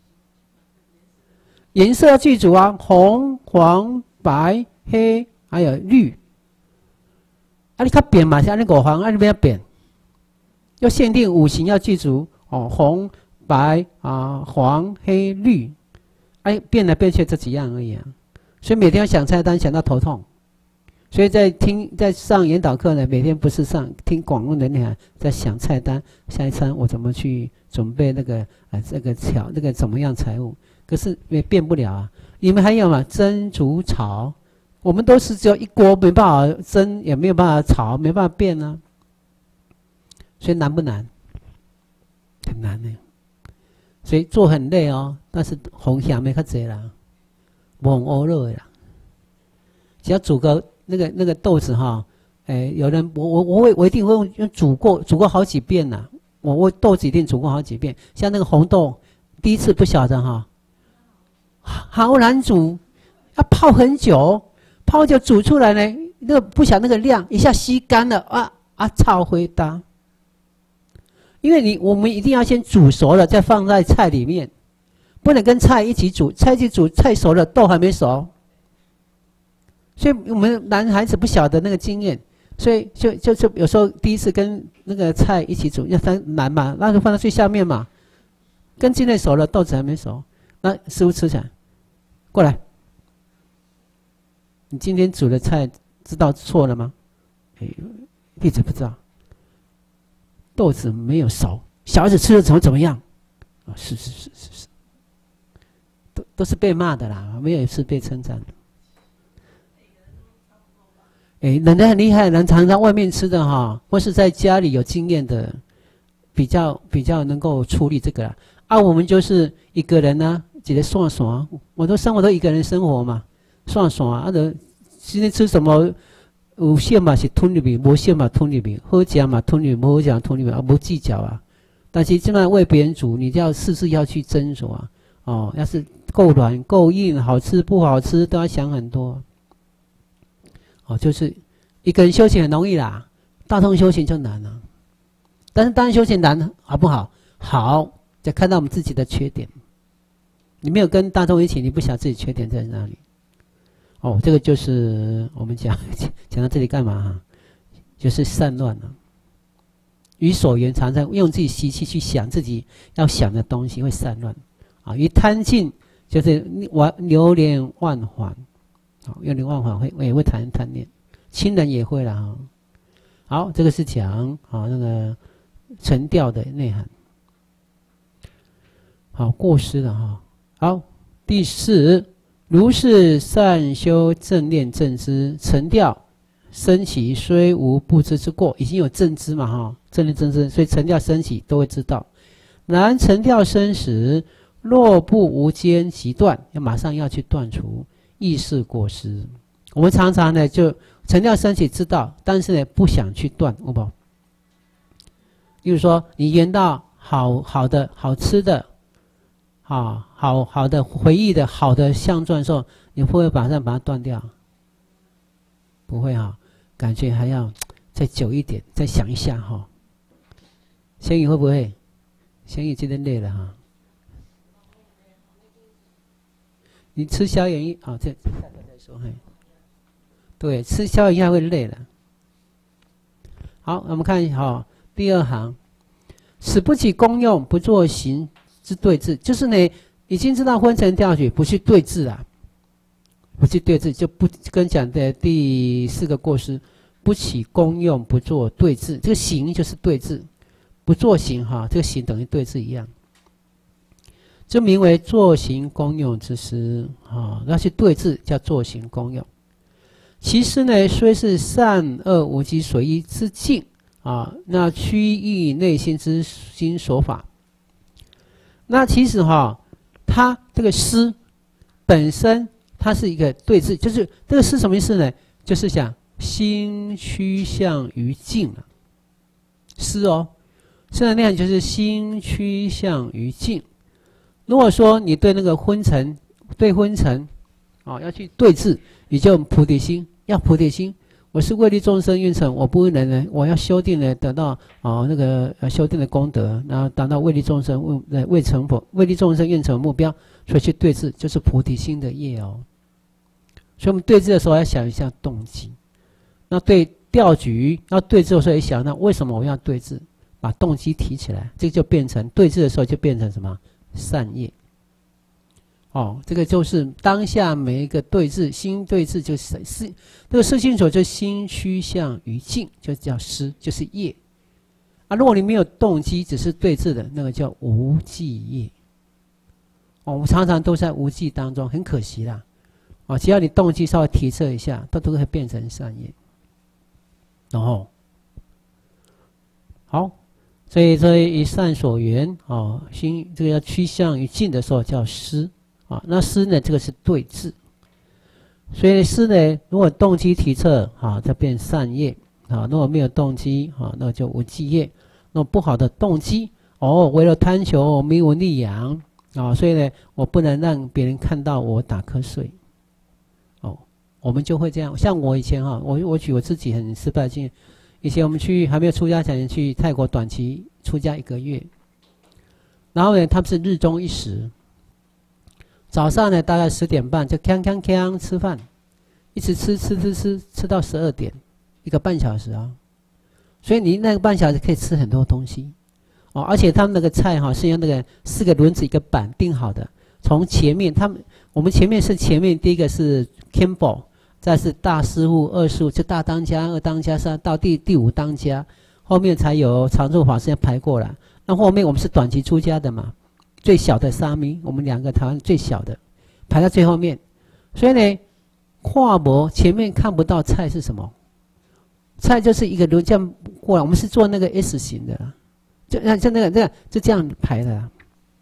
颜色要具足啊，红、黄、白、黑，还有绿。啊，你看扁嘛，像那个黄，啊，你不要扁，要限定五行要具足哦，红。白啊，黄、黑、绿，哎，变来变去这几样而已啊。所以每天要想菜单，想到头痛。所以在听在上研导课呢，每天不是上听广论的内涵，在想菜单，下一餐我怎么去准备那个啊这个调那个怎么样财务？可是也变不了啊。你们还有嘛蒸、煮、炒， 我们都是只有一锅，没办法蒸，也没有办法炒，没办法变呢、啊。所以难不难？很难呢。所以做很累哦，但是红霞没较济啦，无欧热啦。只要煮个那个那个豆子哈，哎，有人我我我会我一定会用用煮过煮过好几遍呐。我我豆子一定煮过好几遍，像那个红豆，第一次不晓得哈，好难煮，要泡很久，泡很久煮出来呢，那个不晓得那个量一下吸干了啊啊，超回答。因为你我们一定要先煮熟了，再放在菜里面，不能跟菜一起煮，菜一起煮，菜熟了，豆还没熟。所以我们男孩子不晓得那个经验，所以就就就有时候第一次跟那个菜一起煮，要它难嘛，那就放在最下面嘛。跟鸡内熟了，豆子还没熟，那师傅吃起来，过来，你今天煮的菜知道错了吗？哎，弟子不知道。豆子没有熟，小孩子吃了怎么怎么样？啊、哦，是是是是是，都都是被骂的啦，没有一次被称赞的。哎，人家很厉害，人常常外面吃的哈，或是在家里有经验的，比较比较能够处理这个啦。啊，我们就是一个人呢、啊，直接算算，我都生活都一个人生活嘛，算算啊，的今天吃什么？有馅嘛是吞入去，无馅嘛吞入去，好食嘛吞入去，无好食吞入去啊，无计较啊。但是这样为别人煮，你就要事事要去斟酌啊。哦，要是够软够硬，好吃不好吃都要想很多。哦，就是一个人修行很容易啦，大众修行就难了。但是大众修行难好不好？好，就看到我们自己的缺点。你没有跟大众一起，你不晓得自己缺点在哪里。哦，这个就是我们讲讲到这里干嘛哈？就是散乱了。于所缘，常常用自己习气去想自己要想的东西，会散乱。啊，于贪尽就是玩流连忘返。好，流连忘返会也会谈贪念，亲人也会啦哈。好，这个是讲啊那个沉掉的内涵。好，过失了哈。好，第四。如是善修正念正知，沉掉升起虽无不知之过，已经有正知嘛哈，正念正知，所以沉掉升起都会知道。然沉掉生时，若不无间即断，要马上要去断除，亦是过失。我们常常呢就沉掉升起知道，但是呢不想去断，好不好？例如说，你闻到好好的好吃的。啊，好好的回忆的好的相状的时候，你会不会马上把它断掉？不会哈、啊，感觉还要再久一点，再想一下哈、哦。仙宇会不会？仙宇今天累了哈、啊。你吃宵夜一啊，这下课再说嘿。对，吃宵夜一下会累了。好，我们看哈、哦，第二行，使不起功用，不作行。是对治，就是呢，已经知道昏沉掉举，不去对治啊，不去对治，就不跟讲的第四个过失，不起功用，不做对治，这个行就是对治，不做行哈，这个行等于对治一样，这名为作行功用之失啊，要去对治叫作行功用。其实呢，虽是善恶无机随依之境啊，那趋益内心之心所法。那其实哈、哦，它这个思本身它是一个对治，就是这个思什么意思呢？就是讲心趋向于静了。思哦，思的内涵就是心趋向于静。如果说你对那个昏沉，对昏沉，哦要去对治，你就菩提心，要菩提心。我是为利众生愿成，我不能呢，我要修定呢，得到哦那个呃修定的功德，然后达到为利众生为为成佛，为利众生愿成目标，所以去对治就是菩提心的业哦。所以我们对治的时候要想一下动机，那对调举要对治的时候也想，那为什么我要对治？把动机提起来，这个就变成对治的时候就变成什么善业。哦，这个就是当下每一个对治，心对治就是是这个思心所，就心趋向于静，就叫思，就是业啊。如果你没有动机，只是对治的，那个叫无记业。哦，我们常常都在无记当中，很可惜啦。 哦，只要你动机稍微提测一下，它都会变成善业。然后，好，所以这一善所缘哦，心这个要趋向于尽的时候叫思啊。那思呢，这个是对治。所以思呢，如果动机提测啊，它变善业啊；如果没有动机啊，那就无记业。那不好的动机哦，为了贪求名闻利养啊，所以呢，我不能让别人看到我打瞌睡。哦，我们就会这样。像我以前哈，我我举我自己很失败的经验。以前我们去还没有出家前去泰国短期出家一个月，然后呢，他们是日中一时。早上呢，大概十点半就锵锵锵吃饭，一直吃吃吃吃吃到十二点，一个半小时啊。所以你那个半小时可以吃很多东西哦，而且他们那个菜哈、哦、是用那个四个轮子一个板定好的，从前面他们我们前面是前面第一个是 Campbell， 再是大师傅、二师傅，就大当家、二当家、三到第第五当家，后面才有常住法师排过来。那后面我们是短期出家的嘛。最小的沙弥，我们两个台湾最小的，排在最后面。所以呢，跨模前面看不到菜是什么？菜就是一个轮这样过来，我们是做那个 S 型的啦，就像像那个这样就这样排的啦，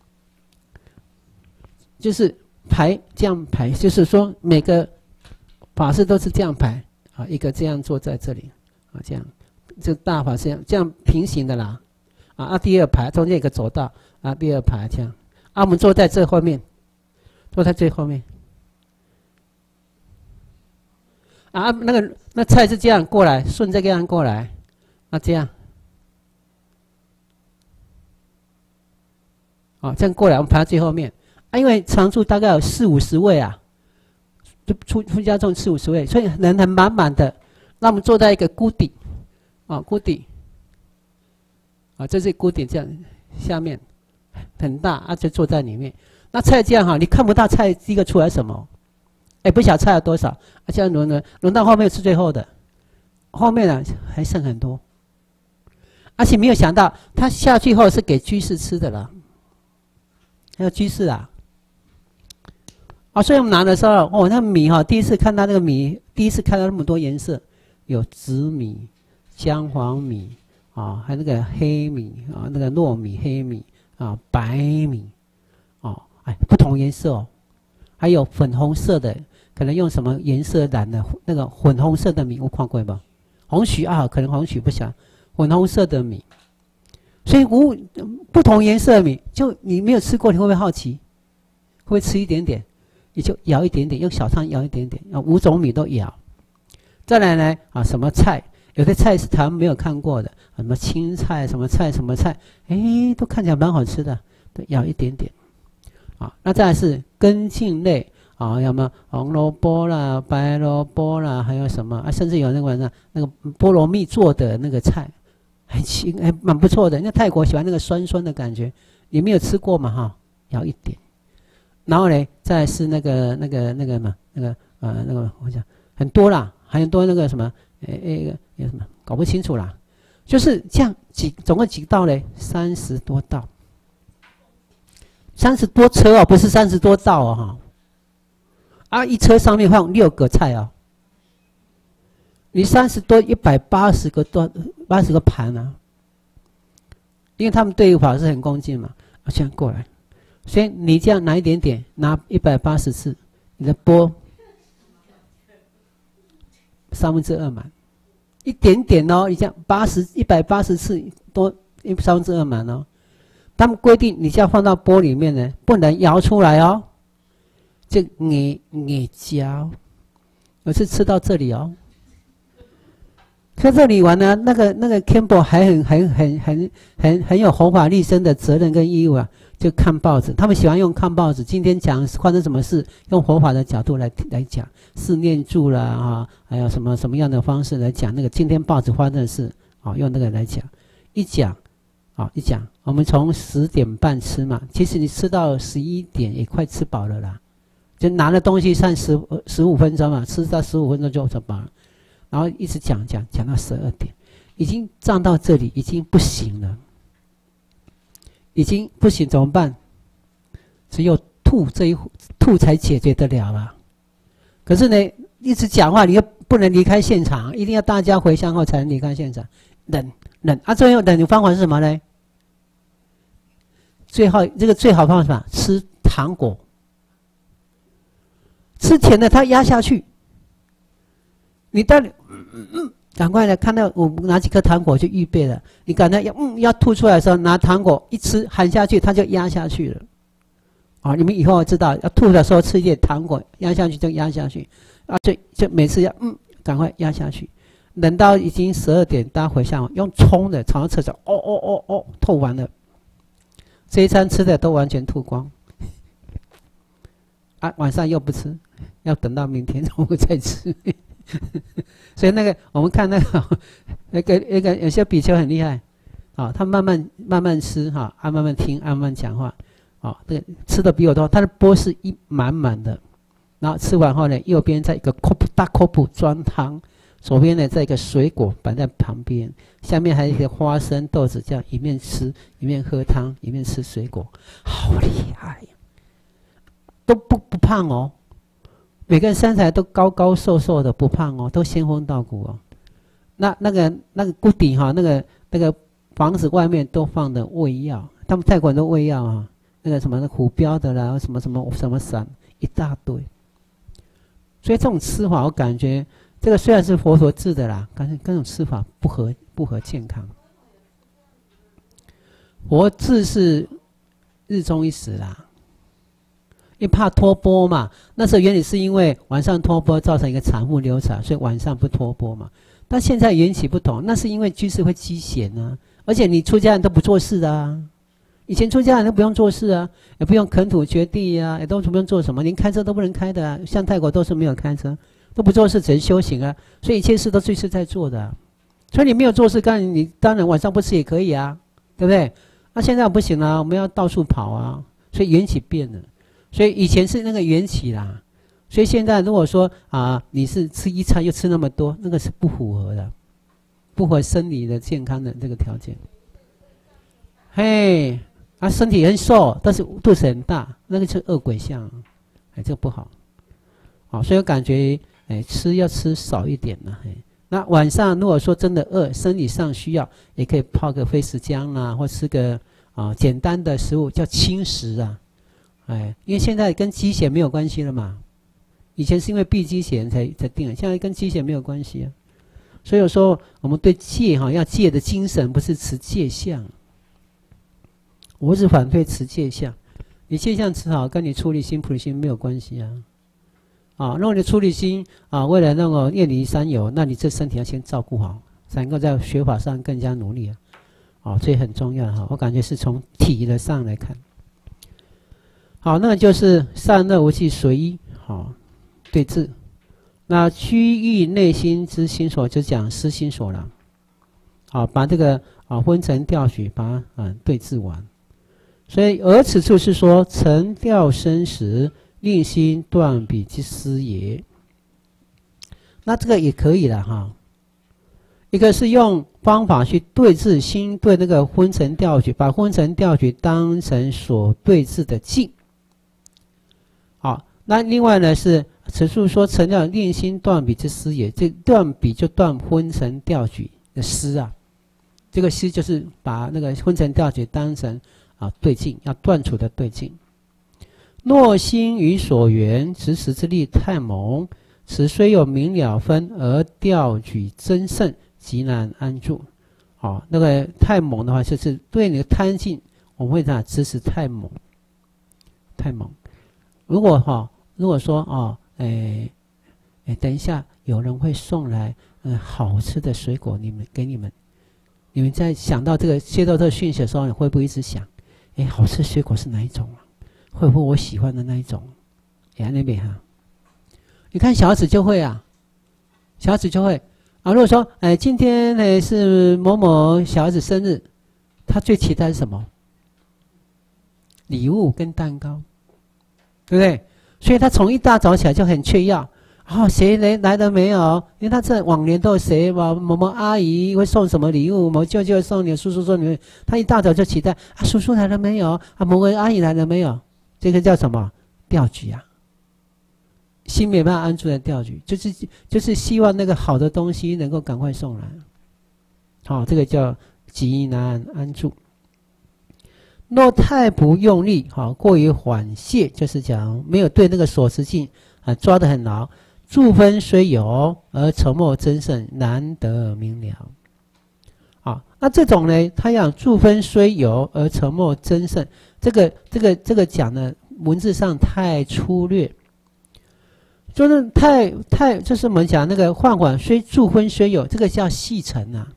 就是排这样排，就是说每个法师都是这样排啊，一个这样坐在这里啊，这样这大法师这样这样平行的啦。啊，啊第二排中间有个走道，啊，第二排这样，啊，我们坐在这后面，坐在最后面，啊，那个那菜是这样过来，顺这个样过来，啊，这样，啊，这样过来，我们排在最后面，啊，因为常住大概有四五十位啊，就出出家众四五十位，所以人很满满的，那我们坐在一个谷底，啊，谷底。啊，这是谷底这样，下面很大，啊，就坐在里面。那菜这样哈，你看不到菜第一个出来什么？哎，不晓得菜有多少，啊，这样轮轮轮到后面是最后的，后面呢还剩很多，而且没有想到他下去后是给居士吃的了，还有居士啊，啊，所以我们拿的时候，哦，那米哈，第一次看到那个米，第一次看到那么多颜色，有紫米、姜黄米。啊，还有那个黑米啊，那个糯米、黑米啊，白米，哦，哎，不同颜色哦，还有粉红色的，可能用什么颜色染的那个粉红色的米，我看过吧？红曲啊，可能红曲不晓得，粉红色的米，所以无不同颜色的米，就你没有吃过，你会不会好奇？会不会吃一点点？你就舀一点点，用小汤舀一点点，啊，五种米都舀。再来呢，啊，什么菜？有的菜是台湾没有看过的，什么青菜、什么菜、什么菜，哎，都看起来蛮好吃的，都舀一点点，啊，那再来是根茎类啊，要么红萝卜啦、白萝卜啦，还有什么啊，甚至有那个那那个菠萝蜜做的那个菜，很清，还蛮不错的。那泰国喜欢那个酸酸的感觉，你没有吃过嘛哈？舀一点，然后呢，再来是那个那个那个嘛，那个呃那个我讲很多啦，还很多那个什么。诶诶，有什么搞不清楚啦？就是这样几，总共几道嘞？三十多道，三十多车哦，不是三十多道哦哈。啊，一车上面放六个菜哦，你三十多一百八十个多八十个盘啊，因为他们对于法是很恭敬嘛，啊，这样过来，所以你这样拿一点点，拿一百八十次，你的钵。三分之二满，一点点哦，你这样八十一百八十次多一三分之二满哦。他们规定你这样放到钵里面呢，不能舀出来哦，就你你嚼，有次吃到这里哦，在这里玩呢，那个那个 Campbell 还很很很很很很有弘法利生的责任跟义务啊，就看报纸，他们喜欢用看报纸。今天讲发生什么事，用佛法的角度来来讲，四念住啦啊，还有什么什么样的方式来讲那个今天报纸发生的事啊，用那个来讲，一讲啊一讲，我们从十点半吃嘛，其实你吃到十一点也快吃饱了啦，就拿了东西算十十五分钟嘛，吃到十五分钟就吃饱了，然后一直讲讲讲到十二点，已经胀到这里，已经不行了。已经不行怎么办？只有吐这一吐才解决得了啊！ 可是呢，一直讲话，你又不能离开现场，一定要大家回向后才能离开现场。忍忍啊，最后忍的方法是什么呢？最后这个最好方法，吃糖果，吃甜的它压下去。你到底嗯嗯，赶快来看到我拿几颗糖果就预备了。你赶快要嗯要吐出来的时候，拿糖果一吃含下去，它就压下去了。啊，你们以后知道要吐的时候吃一点糖果，压下去就压下去。啊，就就每次要嗯赶快压下去。等到已经十二点，大家回向，用冲的朝厕所，哦哦哦哦，吐完了，这一餐吃的都完全吐光，啊，晚上又不吃，要等到明天中午再吃。所以那个我们看那个那个那个有些比丘很厉害，啊，他慢慢慢慢吃哈，啊慢慢听，啊慢慢讲话，啊，这个吃的比我多，他的钵是一满满的，然后吃完后呢，右边再一个 cup 大 cup 装汤。左边呢，再一个水果摆在旁边，下面还有一些花生、豆子，这样一面吃一面喝汤，一面吃水果，好厉害呀！都不不胖哦，每个人身材都高高瘦瘦的，不胖哦，都仙风道骨哦。那那个那个谷底哈，那个那个房子外面都放的胃药，他们泰国人都胃药啊，那个什么虎标的啦，什么什么什么散一大堆。所以这种吃法，我感觉。这个虽然是佛陀制的啦，但是这种吃法不合不合健康。佛制是日中一时啦，因为怕脱钵嘛。那时候原理是因为晚上脱钵造成一个产妇流产，所以晚上不脱钵嘛。但现在缘起不同，那是因为居士会积闲啊，而且你出家人都不做事的啊。以前出家人都不用做事啊，也不用垦土掘地啊，也都不用做什么，连开车都不能开的啊。像泰国都是没有开车。都不做事，只能修行啊，所以一切事都居士在做的、啊。所以你没有做事干，你当然晚上不吃也可以啊，对不对？那、啊、现在不行了、啊，我们要到处跑啊，所以缘起变了。所以以前是那个缘起啦，所以现在如果说啊，你是吃一餐又吃那么多，那个是不符合的，不符合生理的健康的这个条件。嘿，啊，身体很瘦，但是肚子很大，那个是恶鬼相，哎，这个不好。好，所以我感觉。哎，吃要吃少一点呢。哎，那晚上如果说真的饿，生理上需要，也可以泡个飞石浆啦，或吃个啊简单的食物叫轻食啊。哎，因为现在跟鸡血没有关系了嘛，以前是因为避鸡血才才定的，现在跟鸡血没有关系啊。所以有时候我们对戒哈要戒的精神不是持戒相，我是反对持戒相。你戒相持好，跟你出离心、菩提心没有关系啊。啊，如果你出离心啊，为了那个厌离三有，那你这身体要先照顾好，才能够在学法上更加努力啊。啊，这很重要哈。我感觉是从体的上来看。好，那就是善恶无记随一，好对治。那区域内心之心所就讲思心所了。好，把这个啊昏沉调取把它啊对治完。所以而此处是说沉调生时。令心断彼之思也，那这个也可以了哈。一个是用方法去对治心对那个昏沉调取，把昏沉调取当成所对治的境。好，那另外呢是此处说沉调令心断彼之思也，这断彼就断昏沉调取的思啊。这个思就是把那个昏沉调取当成啊对境，要断除的对境。若心与所缘执持之力太猛，此虽有明了分，而调举真胜，极难安住。好、哦，那个太猛的话，就是对你的贪性，我们会讲执持太猛，太猛。如果哈、哦，如果说哦，哎哎，等一下有人会送来嗯好吃的水果，你们给你们，你们在想到这个接到这个讯息的时候，你会不会一直想，哎，好吃的水果是哪一种啊？会不会我喜欢的那一种？哎，那边哈，你看小孩子就会啊，小孩子就会啊。如果说，哎，今天呢是某某小孩子生日，他最期待是什么？礼物跟蛋糕，对不对？所以他从一大早起来就很雀跃。哦，谁来来了没有？因为他这往年都有谁嘛，某某阿姨会送什么礼物，某舅舅送你，叔叔送你，他一大早就期待啊，叔叔来了没有？啊，某个阿姨来了没有？这个叫什么？调举啊！ 心没办法安住在调举，就是就是希望那个好的东西能够赶快送来。好、哦，这个叫极难安住。若太不用力，好、哦，过于缓泄，就是讲没有对那个所持境啊抓得很牢。住分虽有，而沉默真胜，难得明了。啊，那这种呢，他讲住分虽有，而沉默真胜，这个这个这个讲呢，文字上太粗略，就是太太，就是我们讲那个幻缓虽住分虽有，这个叫细沉啊，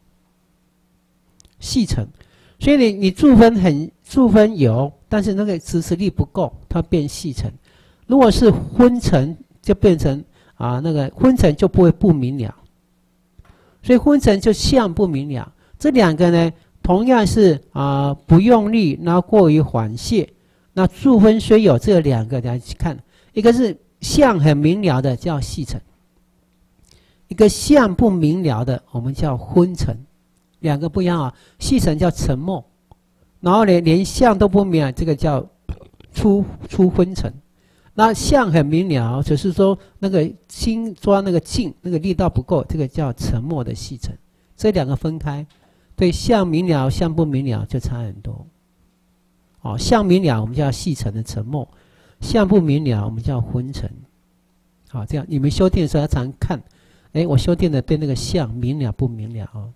细沉。所以你你住分很住分有，但是那个支持力不够，它变细沉。如果是昏沉，就变成啊那个昏沉就不会不明了。所以昏沉就相不明了，这两个呢，同样是啊、呃、不用力，然后过于缓泄。那住分虽有，这两个大家看，一个是相很明了的叫细沉，一个相不明了的我们叫昏沉，两个不一样啊。细沉叫沉默，然后连连相都不明了，这个叫出出昏沉。那相很明了，只是说那个心抓那个劲，那个力道不够，这个叫沉默的细沉。这两个分开，对相明了、相不明了就差很多。哦，相明了我们叫细沉的沉默，相不明了我们叫昏沉。好、哦，这样你们修订的时候要常看，哎，我修订的对那个相明了不明了哦。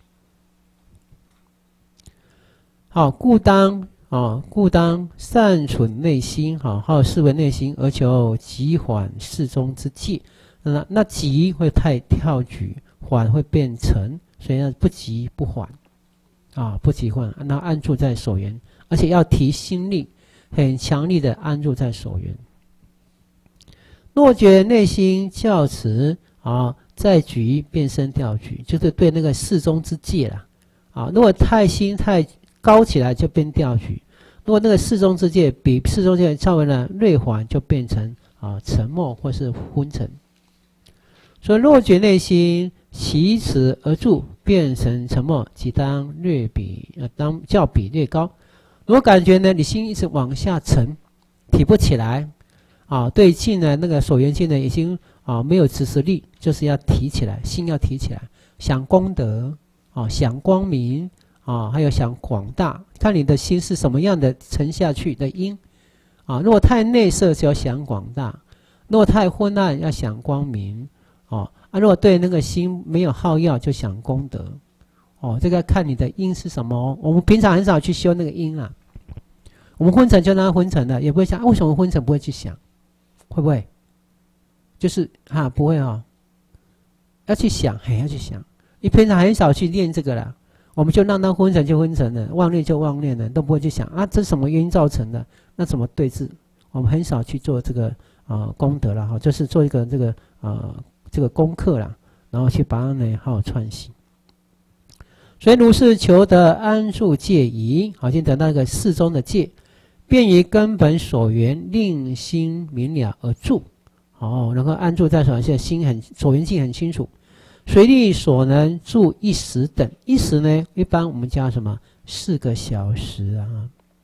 好，故当。哦，故当善存内心，好好视为内心，而求急缓适中之戒。那那急会太跳举，缓会变沉，所以呢不急不缓，啊不急缓，那安住在所缘，而且要提心力，很强力的安住在所缘。若觉内心较迟，啊再举变身调举，就是对那个适中之戒啦。啊，如果太心太高起来就变调举。如果那个适中之戒比适中戒稍微呢略缓，就变成啊沉默或是昏沉。所以若觉内心其迟而住，变成沉默，即当略比呃当较比略高。如果感觉呢你心一直往下沉，提不起来，啊对境呢那个所缘境呢已经啊没有支持力，就是要提起来，心要提起来，想功德啊想光明。啊，还有想广大，看你的心是什么样的沉下去的因啊。如果太内摄，就要想广大；如果太昏暗，要想光明。哦啊，如果对那个心没有好要，就想功德。哦，这个看你的因是什么哦。我们平常很少去修那个因啊，我们昏沉就让它昏沉了，也不会想、啊、为什么昏沉不会去想，会不会？就是啊，不会哦，要去想，嘿，要去想。你平常很少去练这个啦。我们就让它昏沉就昏沉了，妄念就妄念了，都不会去想啊，这是什么原因造成的？那怎么对治？我们很少去做这个啊、呃、功德了哈，就是做一个这个啊、呃、这个功课啦，然后去把它呢好好串习。所以如是求得安住戒仪，好，先得到一个适中的戒，便于根本所缘，令心明了而住。哦，能够安住在所缘境，心很所缘境很清楚。随力所能住一时等，一时呢，一般我们叫什么？四个小时啊，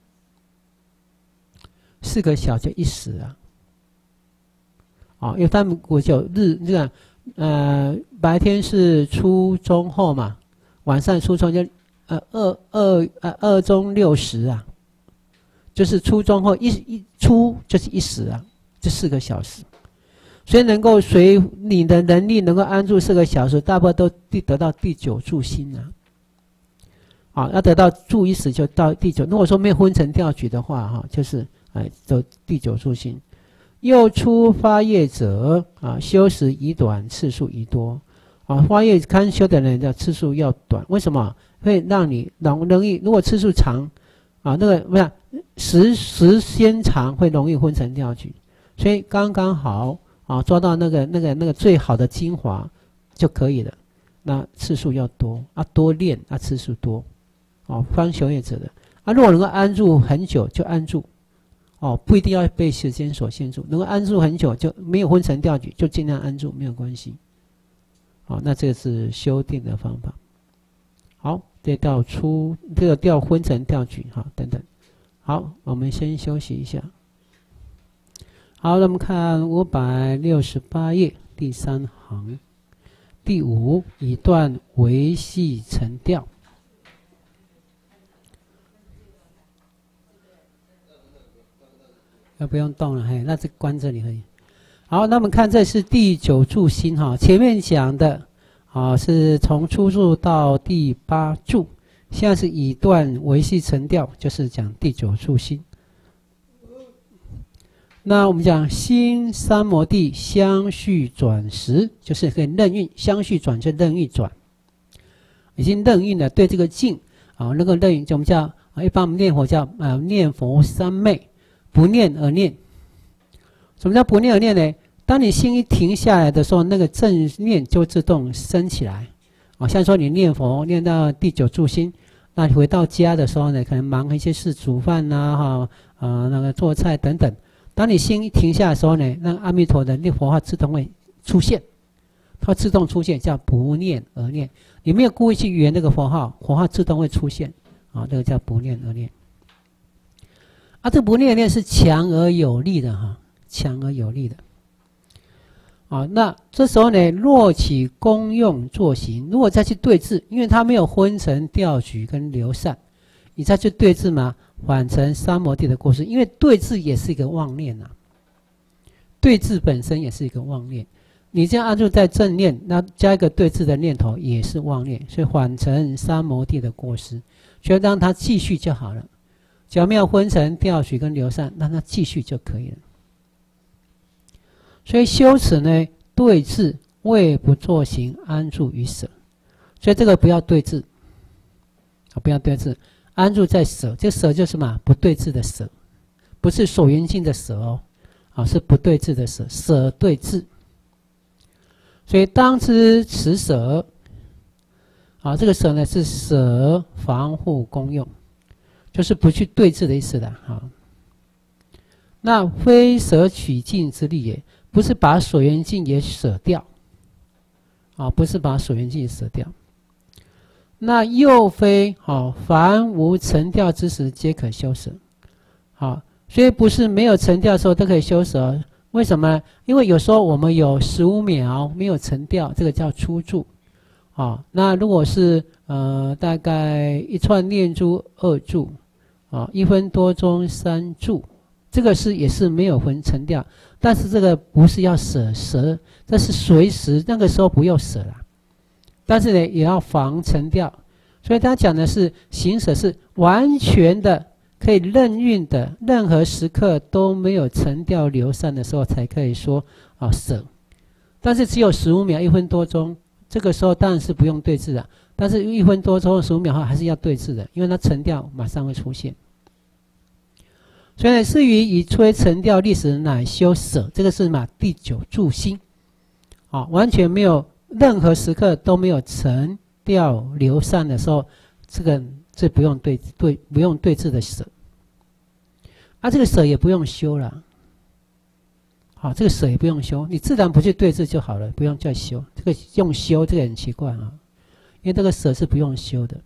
四个小就一时啊。哦，因为他们国就日这个呃白天是初中后嘛，晚上初中就呃二二呃二中六时啊，就是初中后一一初就是一时啊，这四个小时。所以能够随你的能力能够安住四个小时，大部分都得到第九住心啊。啊，要得到住一时就到第九。如果说没有昏沉调举的话，哈，就是哎走第九住心。又出发业者啊，修时宜短，次数宜多。啊，发业堪修的人的次数要短，为什么？会让你容容易，如果次数长，啊，那个不是时时间长会容易昏沉调举，所以刚刚好。啊，抓到那个那个那个最好的精华就可以了。那次数要多啊，多练啊，次数多。哦，方修业者的啊，如果能够安住很久就安住。哦，不一定要被时间所限住，能够安住很久就没有昏沉调举，就尽量安住，没有关系。好，那这个是修订的方法。好，这调出这个调昏沉调举，好，等等。好，我们先休息一下。 好，那我们看五百六十八页第三行，第五，以断维系沉调。要不用动了，嘿，那这关这里可以。好，那我们看这是第九柱心哈，前面讲的啊是从初柱到第八柱，现在是以断维系沉调，就是讲第九柱心。那我们讲心三摩地相续转时，就是可以任运，相续转就任运转，已经任运了，对这个境啊，那个任运就我们叫啊，一般我们念佛叫啊念佛三昧，不念而念。什么叫不念而念呢？当你心一停下来的时候，那个正念就自动升起来。啊，像说你念佛念到第九柱心，那你回到家的时候呢，可能忙一些事，煮饭呐，哈，啊那个做菜等等。当你心一停下的时候呢，那阿弥陀的那佛号自动会出现，它自动出现，叫不念而念。你没有故意去圆这个佛号，佛号自动会出现，啊，这个叫不念而念。啊，这不念而念是强而有力的哈，强而有力的。啊，那这时候呢，若起功用作行，如果再去对治，因为它没有昏沉调举跟流散，你再去对治嘛，反成三摩地的过失，因为对治也是一个妄念呐、啊，对治本身也是一个妄念，你这样安住在正念，那加一个对治的念头也是妄念，所以反成三摩地的过失，就让它继续就好了，只要没有昏沉调举跟流散，让它继续就可以了。所以修持呢，对治为不作行，安住于舍。所以这个不要对治，啊，不要对治，安住在舍。这舍就是什么？不对治的舍，不是所缘境的舍哦，啊，是不对治的舍，舍对治。所以当知持舍，啊，这个舍呢是舍防护功用，就是不去对治的意思的啊。那非舍取境之力也。不是把所缘境也舍掉，啊，不是把所缘境也舍掉。那又非好，凡无沉调之时，皆可修舍。好，所以不是没有沉调的时候都可以修舍。为什么？因为有时候我们有十五秒没有沉调，这个叫初住。啊，那如果是呃大概一串念珠二住，啊，一分多钟三住。这个是也是没有分沉调，但是这个不是要舍舍，这是随时那个时候不用舍了，但是呢也要防沉调，所以他讲的是行舍是完全的可以任运的，任何时刻都没有沉调流散的时候才可以说啊舍，但是只有十五秒一分多钟，这个时候当然是不用对治的，但是一分多钟十五秒后还是要对治的，因为它沉调马上会出现。所以是于以摧沉调历史乃修舍，这个是什么？第九柱心，啊，完全没有任何时刻都没有沉调流散的时候，这个这不用对对不用对治的舍，啊，这个舍也不用修了，好，这个舍也不用修，你自然不去对治就好了，不用再修。这个用修这个很奇怪啊，因为这个舍是不用修的。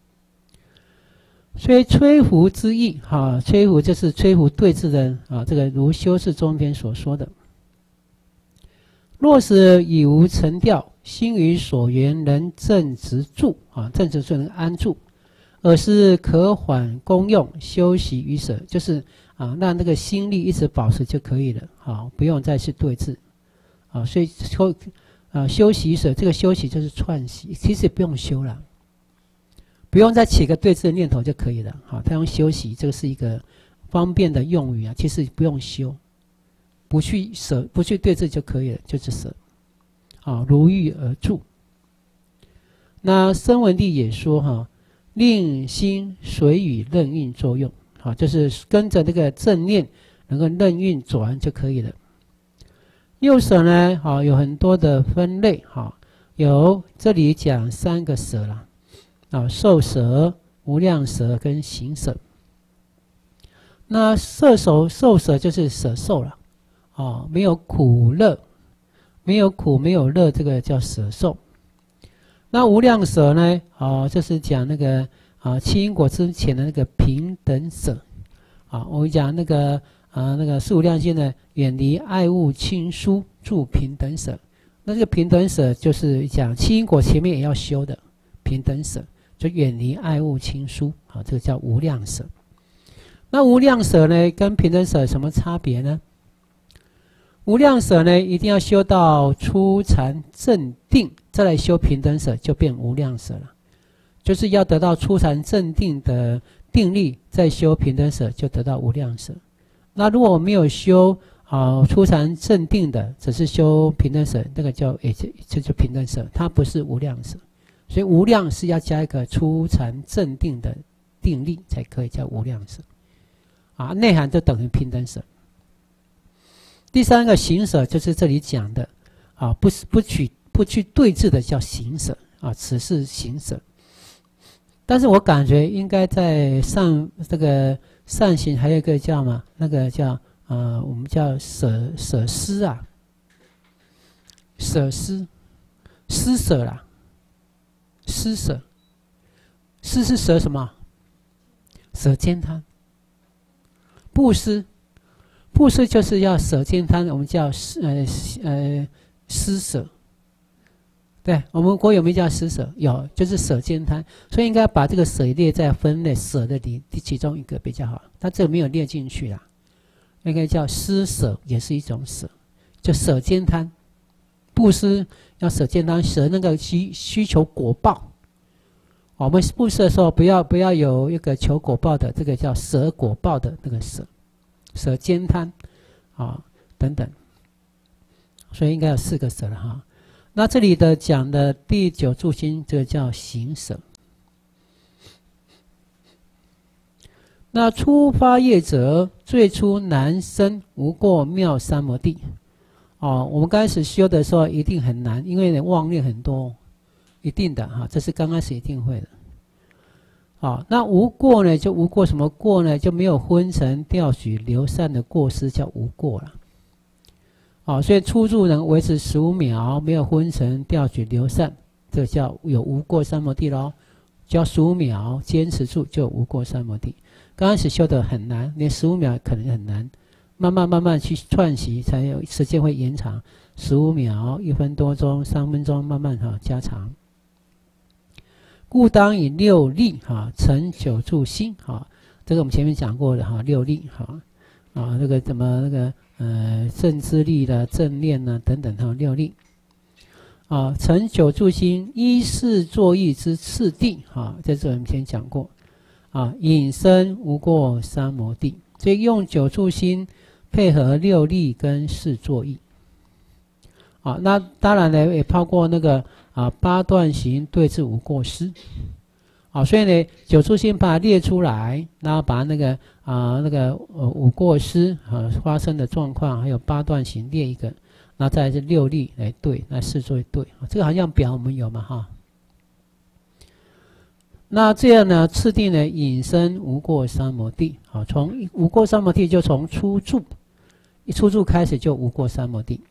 所以摧伏之意，哈，摧伏就是摧伏对治的啊，这个如修士中篇所说的。若是已无沉调，心于所缘能正直住啊，正直住能安住，而是可缓功用，休息于舍，就是啊，让那个心力一直保持就可以了，好，不用再去对治，啊，所以修啊休息于舍，这个休息就是串息，其实也不用修了。不用再起个对治的念头就可以了，好，他用休息，这个是一个方便的用语啊，其实不用修，不去舍，不去对治就可以了，就是舍，啊，如欲而住。那声闻地也说哈，令心随与任运作用，好，就是跟着这个正念能够任运转就可以了。右舍呢，好，有很多的分类，好，有这里讲三个舍啦。啊，受舍、无量舍跟行舍。那摄受受舍就是舍受了，啊，没有苦乐，没有苦没有乐，这个叫舍受。那无量舍呢，啊，就是讲那个啊七因果之前的那个平等舍， 啊，我们讲那个啊那个四无量心呢，远离爱恶亲疏，住平等舍。那这个平等舍就是讲七因果前面也要修的平等舍，就远离爱恶亲疏，啊，这个叫无量舍。那无量舍呢，跟平等舍有什么差别呢？无量舍呢，一定要修到初禅正定，再来修平等舍，就变无量舍了。就是要得到初禅正定的定力，再修平等舍，就得到无量舍。那如果我没有修啊、呃、初禅正定的，只是修平等舍，那个叫也就这就平等舍，它不是无量舍。所以无量是要加一个初禅正定的定力才可以叫无量舍。啊，内涵就等于平等舍。第三个行舍就是这里讲的啊，不是不取不去对峙的叫行舍啊，此是行舍。但是我感觉应该在上这个上行还有一个叫嘛，那个叫呃我们叫舍舍施啊，舍施施舍啦，施舍，施是舍什么？舍兼贪。布施。布施就是要舍兼贪，我们叫呃呃施舍。对，我们国有没有叫施舍？有，就是舍兼贪，所以应该把这个舍列在分类舍的里其中一个比较好。它这个没有列进去啦，应该叫施舍，也是一种舍，就舍兼贪。布施要舍兼贪，舍那个需需求果报。我们布施的时候，不要不要有一个求果报的，这个叫舍果报的那个舍。舍兼贪，啊等等，所以应该有四个舍了哈。那这里的讲的第九住心，这个叫行舍。那初发业者，最初难生无过妙三摩地。哦，我们刚开始修的时候一定很难，因为妄念很多，一定的哈，这是刚开始一定会的。好，那无过呢？就无过什么过呢？就没有昏沉、掉举、流散的过失，叫无过了。好，所以初住能维持十五秒，没有昏沉、掉举、流散，这叫有无过三摩地咯。只要十五秒坚持住，就有无过三摩地。刚开始修的很难，连十五秒可能很难，慢慢慢慢去串习，才有时间会延长。十五秒、一分多钟、三分钟，慢慢哈加长。故当以六力哈成九住心哈，这个我们前面讲过的哈，六力哈啊，那个怎么那个呃正知力的正念呢等等哈，六力啊成九住心，依是作意之次第哈，这是我们前讲过啊，引申无过三摩地，所以用九住心配合六力跟四作意啊，那当然呢也包括那个。啊，八段行对治无过失，啊，所以呢，九住心把它列出来，然后把那个啊那个呃无过失啊发生的状况，还有八段行列一个，那再来是六力来对，来四作对，啊，这个好像表我们有嘛哈。那这样呢，次第呢引申无过三摩地，啊，从无过三摩地就从初住，一初住开始就无过三摩地。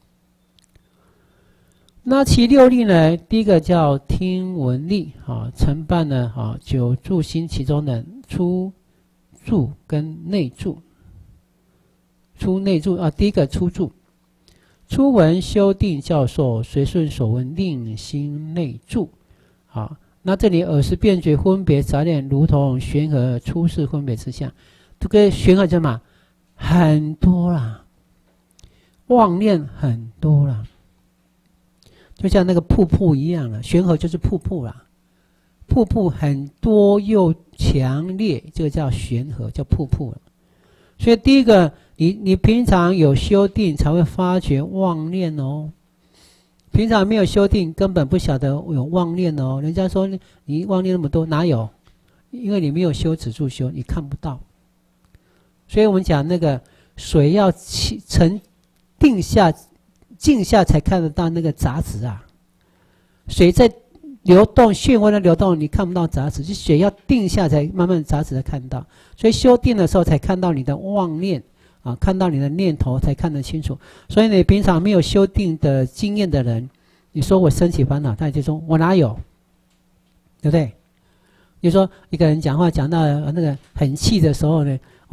那其六力呢？第一个叫听闻力，啊，承办呢，啊，九住心其中的初住跟内住，初内住啊，第一个初住，初闻修定教授，随顺所闻令心内住，好，那这里耳识辨觉分别杂念，如同玄河初世分别之相，这个玄河叫什么？很多啦，妄念很多啦。就像那个瀑布一样了，玄河就是瀑布啦，瀑布很多又强烈，这个叫玄河，叫瀑布了。所以第一个，你你平常有修定才会发觉妄念哦，平常没有修定根本不晓得有妄念哦。人家说你妄念那么多，哪有？因为你没有修止住修，你看不到。所以我们讲那个水要沉定下。静下才看得到那个杂质啊，水在流动，漩涡的流动，你看不到杂质，就水要定下才慢慢杂质才看到。所以修定的时候才看到你的妄念啊，看到你的念头才看得清楚。所以你平常没有修定的经验的人，你说我升起烦恼，他就说我哪有，对不对？你说一个人讲话讲到那个很气的时候呢，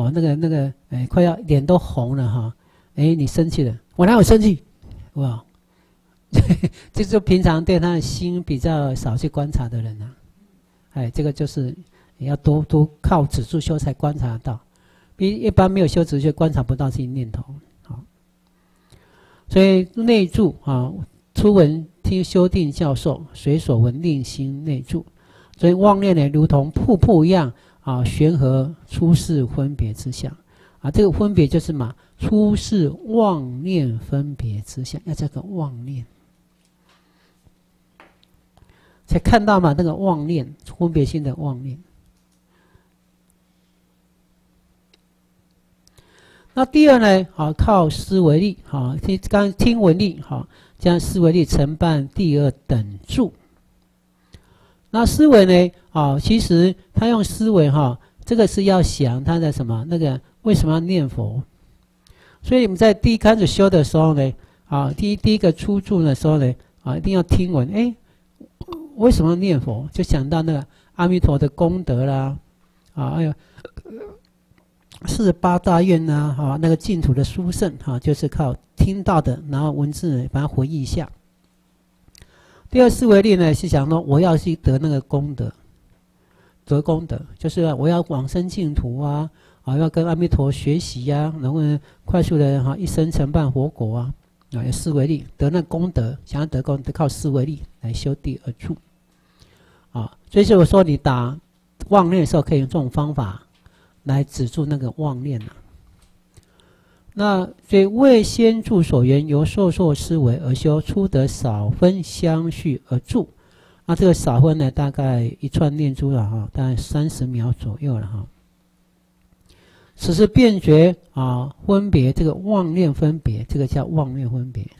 哦，那个那个，哎，快要脸都红了哈，哎，你生气了，我哪有生气？哇，这就平常对他的心比较少去观察的人啊，哎，这个就是要多多靠止住修才观察得到，一一般没有修止就观察不到自己念头。好，所以内住啊，初闻听修定教授，随所闻令心内住，所以妄念呢，如同瀑布一样。啊，玄合出世分别之相，啊，这个分别就是嘛，出世妄念分别之相，要这个妄念，才看到嘛，那个妄念分别心的妄念。那第二呢，啊，靠思维力，好，听刚听闻力，好，将思维力承办第二等住。那思维呢？啊，其实他用思维哈，这个是要想他的什么？那个为什么要念佛？所以你们在第一开始修的时候呢，啊，第一第一个初住的时候呢，啊，一定要听闻，哎，为什么要念佛？就想到那个阿弥陀的功德啦，啊，还有四十八大愿呐，哈，那个净土的殊胜，哈，就是靠听到的，然后文字把它回忆一下。第二思维力呢，是想说我要去得那个功德，得功德就是我要往生净土啊，啊要跟阿弥陀学习呀、啊，能够快速的哈一生成办佛果啊，啊有思维力得那功德，想要得功德靠思维力来修第二处，啊，所以我说你打妄念的时候可以用这种方法来止住那个妄念啊。那所以为先住所缘，由受受思维而修，初得少分相续而住。那这个少分呢，大概一串念珠了哈，大概三十秒左右了哈。此时辨觉啊，分别这个妄念分别，这个叫妄念分别。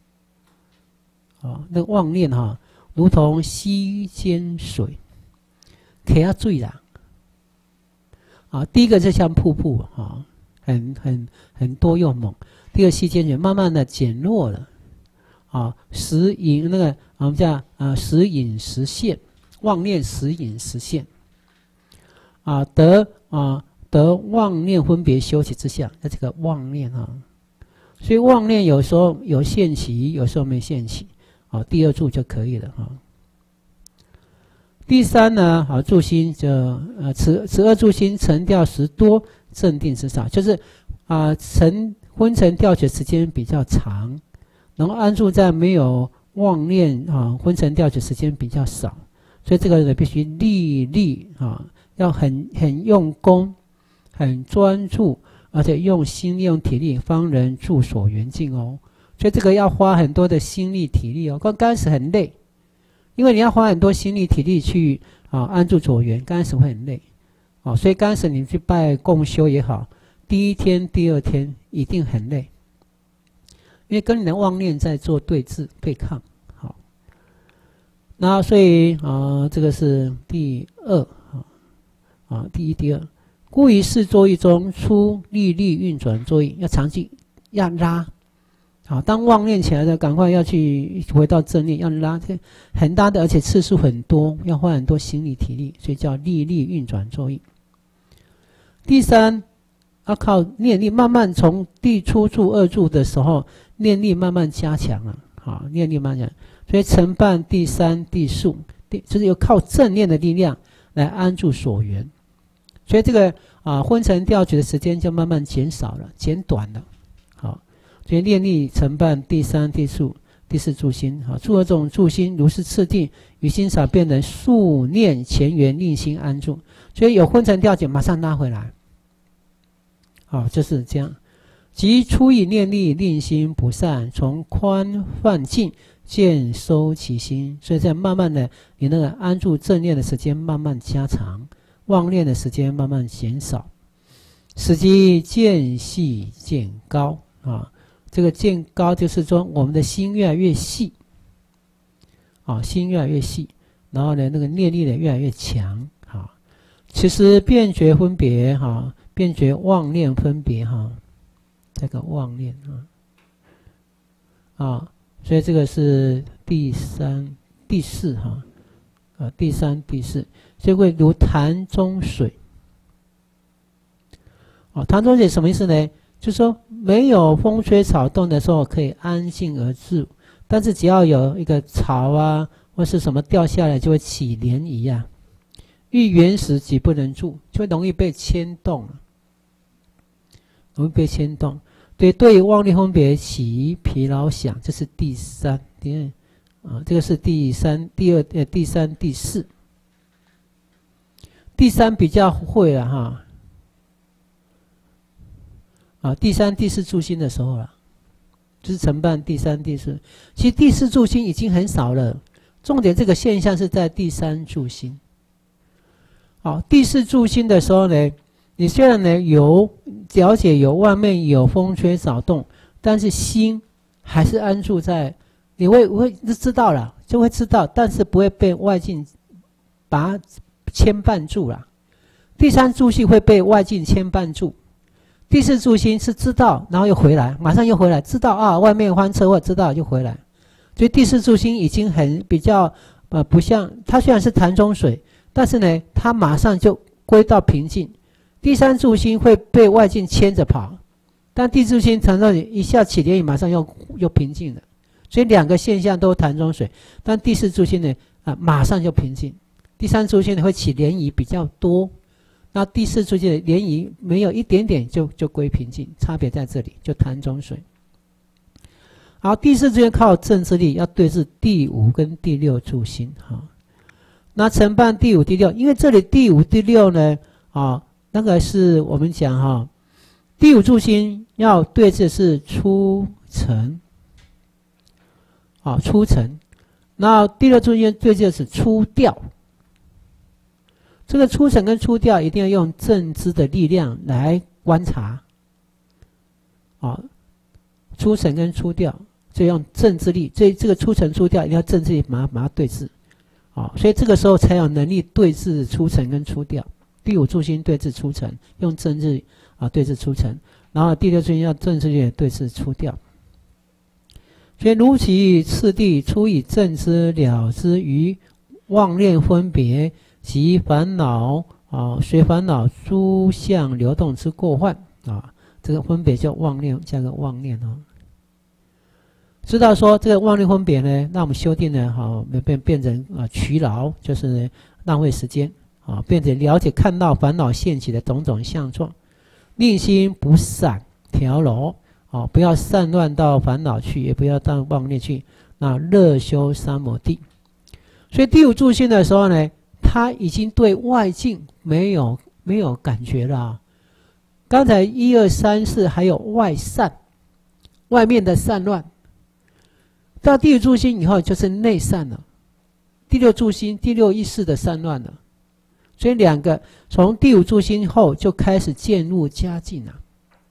啊，那个妄念哈，如同溪间水，可要注意啦。啊，第一个就像瀑布啊。很很很多又猛，第二期间就慢慢的减弱了，啊，时隐那个我们叫啊时隐时现，妄念时隐时现，啊得啊得妄念分别修起之相，那这个妄念啊，所以妄念有时候有现起，有时候没现起，啊第二住就可以了哈、啊。第三呢，好住心就呃此此二住心沉掉时多。镇定之少，就是啊、呃，沉昏沉掉觉时间比较长，然后安住在没有妄念啊，昏沉掉觉时间比较少，所以这个人必须历力啊，要很很用功，很专注，而且用心力用体力方能住所缘境哦。所以这个要花很多的心力体力哦，刚开始很累，因为你要花很多心力体力去啊安住所缘，刚开始会很累。哦，所以刚开始你去拜共修也好，第一天、第二天一定很累，因为跟你的妄念在做对峙、对抗。好，那所以啊、呃，这个是第二啊啊，第一、第二，故于四作意中出力力运转作意，要长期要拉。好，当妄念起来的，赶快要去回到正念，要拉，这很大的，而且次数很多，要花很多心力体力，所以叫力力运转作意。第三，要靠念力，慢慢从第初住、二住的时候，念力慢慢加强了，好，念力慢慢加强，所以承办第三、第四，第就是有靠正念的力量来安住所缘，所以这个啊昏沉掉觉的时间就慢慢减少了，减短了，好。所以念力承办第三、第四、第四住心，好，住二种住心，如是次第，于心少变成数念前缘，令心安住。所以有昏沉掉觉，马上拉回来，好，就是这样。即初以念力令心不散，从宽泛尽渐收其心。所以这样慢慢的，你那个安住正念的时间慢慢加长，妄念的时间慢慢减少，时机渐细渐高啊。这个渐高就是说我们的心越来越细，啊，心越来越细，然后呢，那个念力呢越来越强，啊，其实辨觉分别，哈、啊，辨觉妄念分别，哈、啊，这个妄念啊，啊，所以这个是第三、第四，哈、啊，啊，第三、第四，所以会如潭中水， 哦，潭中水什么意思呢？就是说没有风吹草动的时候可以安静而住，但是只要有一个草啊或是什么掉下来，就会起涟漪啊。遇原石即不能住，就会容易被牵动，容易被牵动。对，对于妄念分别起疲劳想，这是第三，第二啊，这个是第三、第二、呃，第三、第四。第三比较会了哈。啊，第三、第四住心的时候了，就是承办第三、第四。其实第四住心已经很少了，重点这个现象是在第三住心。好，第四住心的时候呢，你虽然呢有了解有外面有风吹草动，但是心还是安住在，你会会知道了，就会知道，但是不会被外境把它牵绊住了。第三住心会被外境牵绊住。第四住心是知道，然后又回来，马上又回来，知道啊，外面翻车祸，知道就回来。所以第四住心已经很比较呃，不像它虽然是潭中水，但是呢，它马上就归到平静。第三住心会被外境牵着跑，但第四住心常常一下起涟漪，马上又又平静了。所以两个现象都潭中水，但第四住心呢啊、呃，马上就平静。第三住心呢会起涟漪比较多。那第四住心的涟漪没有一点点就就归平静，差别在这里，就潭中水。好，第四住心靠正知力，要对治第五跟第六住心哈。那承办第五、第六，因为这里第五、第六呢，啊，那个是我们讲哈，第五住心要对治是出尘，啊，出尘。那第六住心对治的是出调。这个出尘跟出调一定要用正知的力量来观察，啊，出尘跟出调，就用正知力，这这个出尘出调一定要正知力把它把它对治，啊，所以这个时候才有能力对治出尘跟出调。第五住心对治出尘，用正知啊对治出尘，然后第六住心要正知力对治出调。所以如其次第，出以正知了之于妄念分别。及烦恼啊，随烦恼诸相流动之过患啊，这个分别叫妄念，加个妄念哦。知道说这个妄念分别呢，那我们修订呢，好变变成啊疲劳，就是浪费时间啊，变成了解看到烦恼现起的种种相状，令心不散调柔啊，不要散乱到烦恼去，也不要到妄念去，那乐修三摩地。所以第五住心的时候呢，他已经对外境没有没有感觉了、啊。刚才一二三四还有外散，外面的散乱。到第五住心以后就是内散了，第六住心、第六意识的散乱了。所以两个从第五住心后就开始渐入佳境了。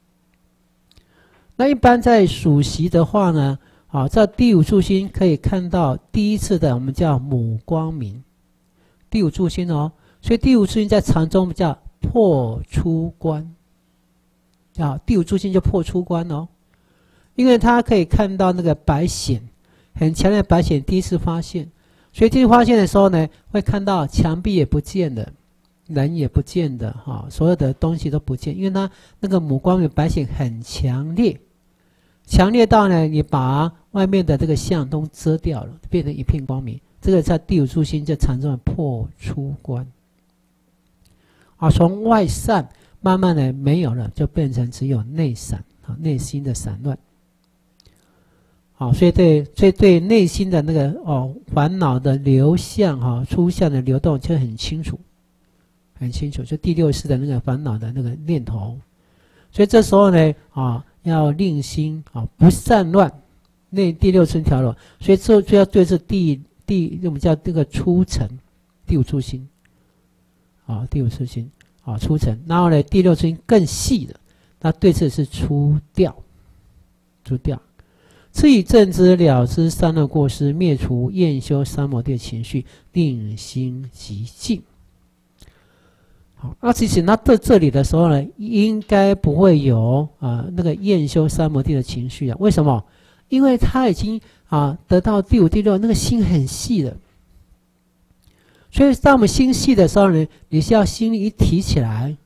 那一般在数息的话呢，啊，在第五住心可以看到第一次的我们叫母光明。第五住心哦，所以第五住心在禅中叫破出关，啊，第五住心就破出关哦，因为他可以看到那个白显，很强烈的白显，第一次发现，所以第一次发现的时候呢，会看到墙壁也不见了，人也不见的哈、哦，所有的东西都不见，因为他那个母光明白显很强烈，强烈到呢，你把外面的这个相都遮掉了，变成一片光明。这个在第五住心就禅中的破出关，啊，从外散慢慢的没有了，就变成只有内散啊，内心的散乱。好，所以对，所以对内心的那个哦烦恼的流向哈、哦，出相的流动就很清楚，很清楚，就第六识的那个烦恼的那个念头。所以这时候呢啊，要令心啊不散乱，那第六层调柔，所以这就要对治第。第我们叫这个出尘，第五住心，啊，第五住心，啊，出尘，然后呢，第六住心更细的，那对治是出调，出调，此以正知了知三恶过失，灭除厌修三摩地的情绪，令心极静。好，那其实那到这里的时候呢，应该不会有啊、呃、那个厌修三摩地的情绪啊？为什么？因为他已经啊得到第五、第六，那个心很细的，所以当我们心细的时候呢，你是要心一提起来，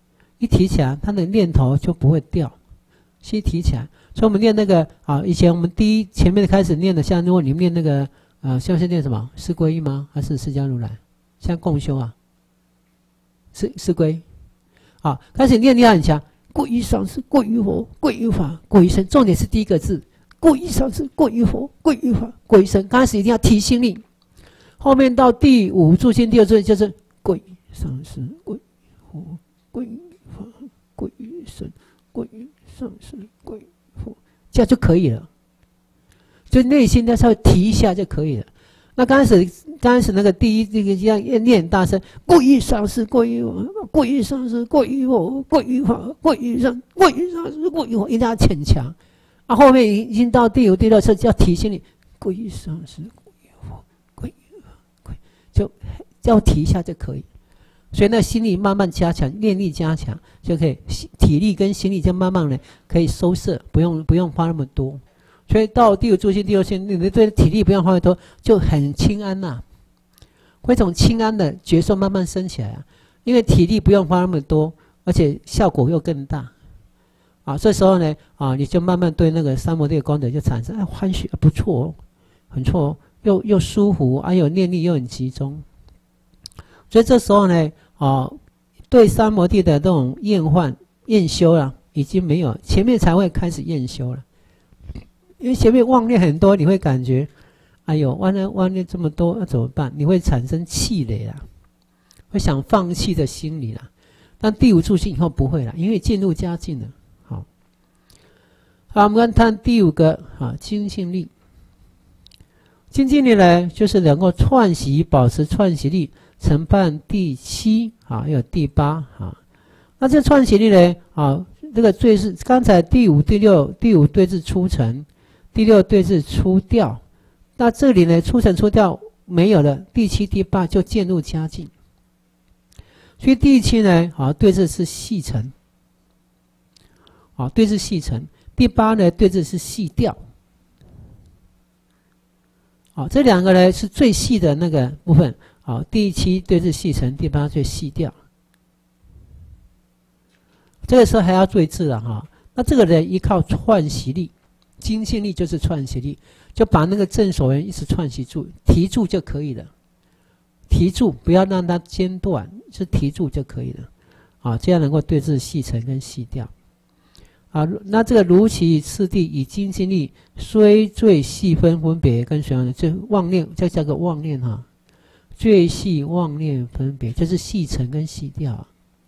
一提起来，他的念头就不会掉，先提起来。所以我们念那个啊，以前我们第一前面开始念的，像如果你们念那个呃，像是念什么四皈依吗？还是释迦如来？像共修啊，四四皈啊，开始念力量很强，皈依上师，皈依佛，皈依法，皈依僧。重点是第一个字，皈依上师，皈依佛，皈依法，皈依僧。刚开始一定要提心力，后面到第五柱心第二柱心就是皈依上师，皈依佛，皈依法，皈依僧，皈依上师，皈依佛，这样就可以了。就内心再稍微提一下就可以了。那刚开始，刚开始那个第一这个要念大声，皈依上师，皈依我，皈依上师，皈依我，皈依法，皈依僧，皈依上师，皈依我，一定要逞强。啊，后面已经到第五、第六次，就要提醒你，皈依上师，皈依佛，皈依法，皈，就要提一下就可以。所以那心力慢慢加强，念力加强，就可以体力跟心力就慢慢的可以收摄，不用不用花那么多。所以到第五柱心、第六心，你的对体力不用花太多，就很轻安呐、啊，会从轻安的觉受慢慢升起来啊。因为体力不用花那么多，而且效果又更大啊。这时候呢，啊，你就慢慢对那个三摩地的功德就产生哎欢喜，不错哦，很错哦，又又舒服，还、啊、有念力又很集中。所以这时候呢，啊，对三摩地的这种厌患、厌修啊，已经没有，前面才会开始厌修了。因为前面妄念很多，你会感觉，哎呦，妄念妄念这么多，那怎么办？你会产生气馁啦，会想放弃的心理啦。但第五柱心以后不会了，因为进入家境了。好，好，我们看第五个啊，精进力。精进力呢，就是能够串习，保持串习力，承办第七啊，还有第八啊。那这串习力呢，啊，这个最是刚才第五、第六、第五对治出尘。第六对治出调，那这里呢出尘出调没有了，第七、第八就渐入佳境。所以第七呢，啊对治是细尘，啊对治细尘；第八呢对治是细调，啊这两个呢是最细的那个部分，啊第七对治细尘，第八最细调。这个时候还要对治了哈，那这个呢依靠串习力。精进力就是串习力，就把那个正所缘一直串习住，提住就可以了。提住，不要让它间断，是提住就可以了。啊，这样能够对治细尘跟细调。啊，那这个如其次第，以精进力虽最细分分别跟随缘，这妄念，这叫个妄念哈。最细妄念分别，就是细尘跟细调。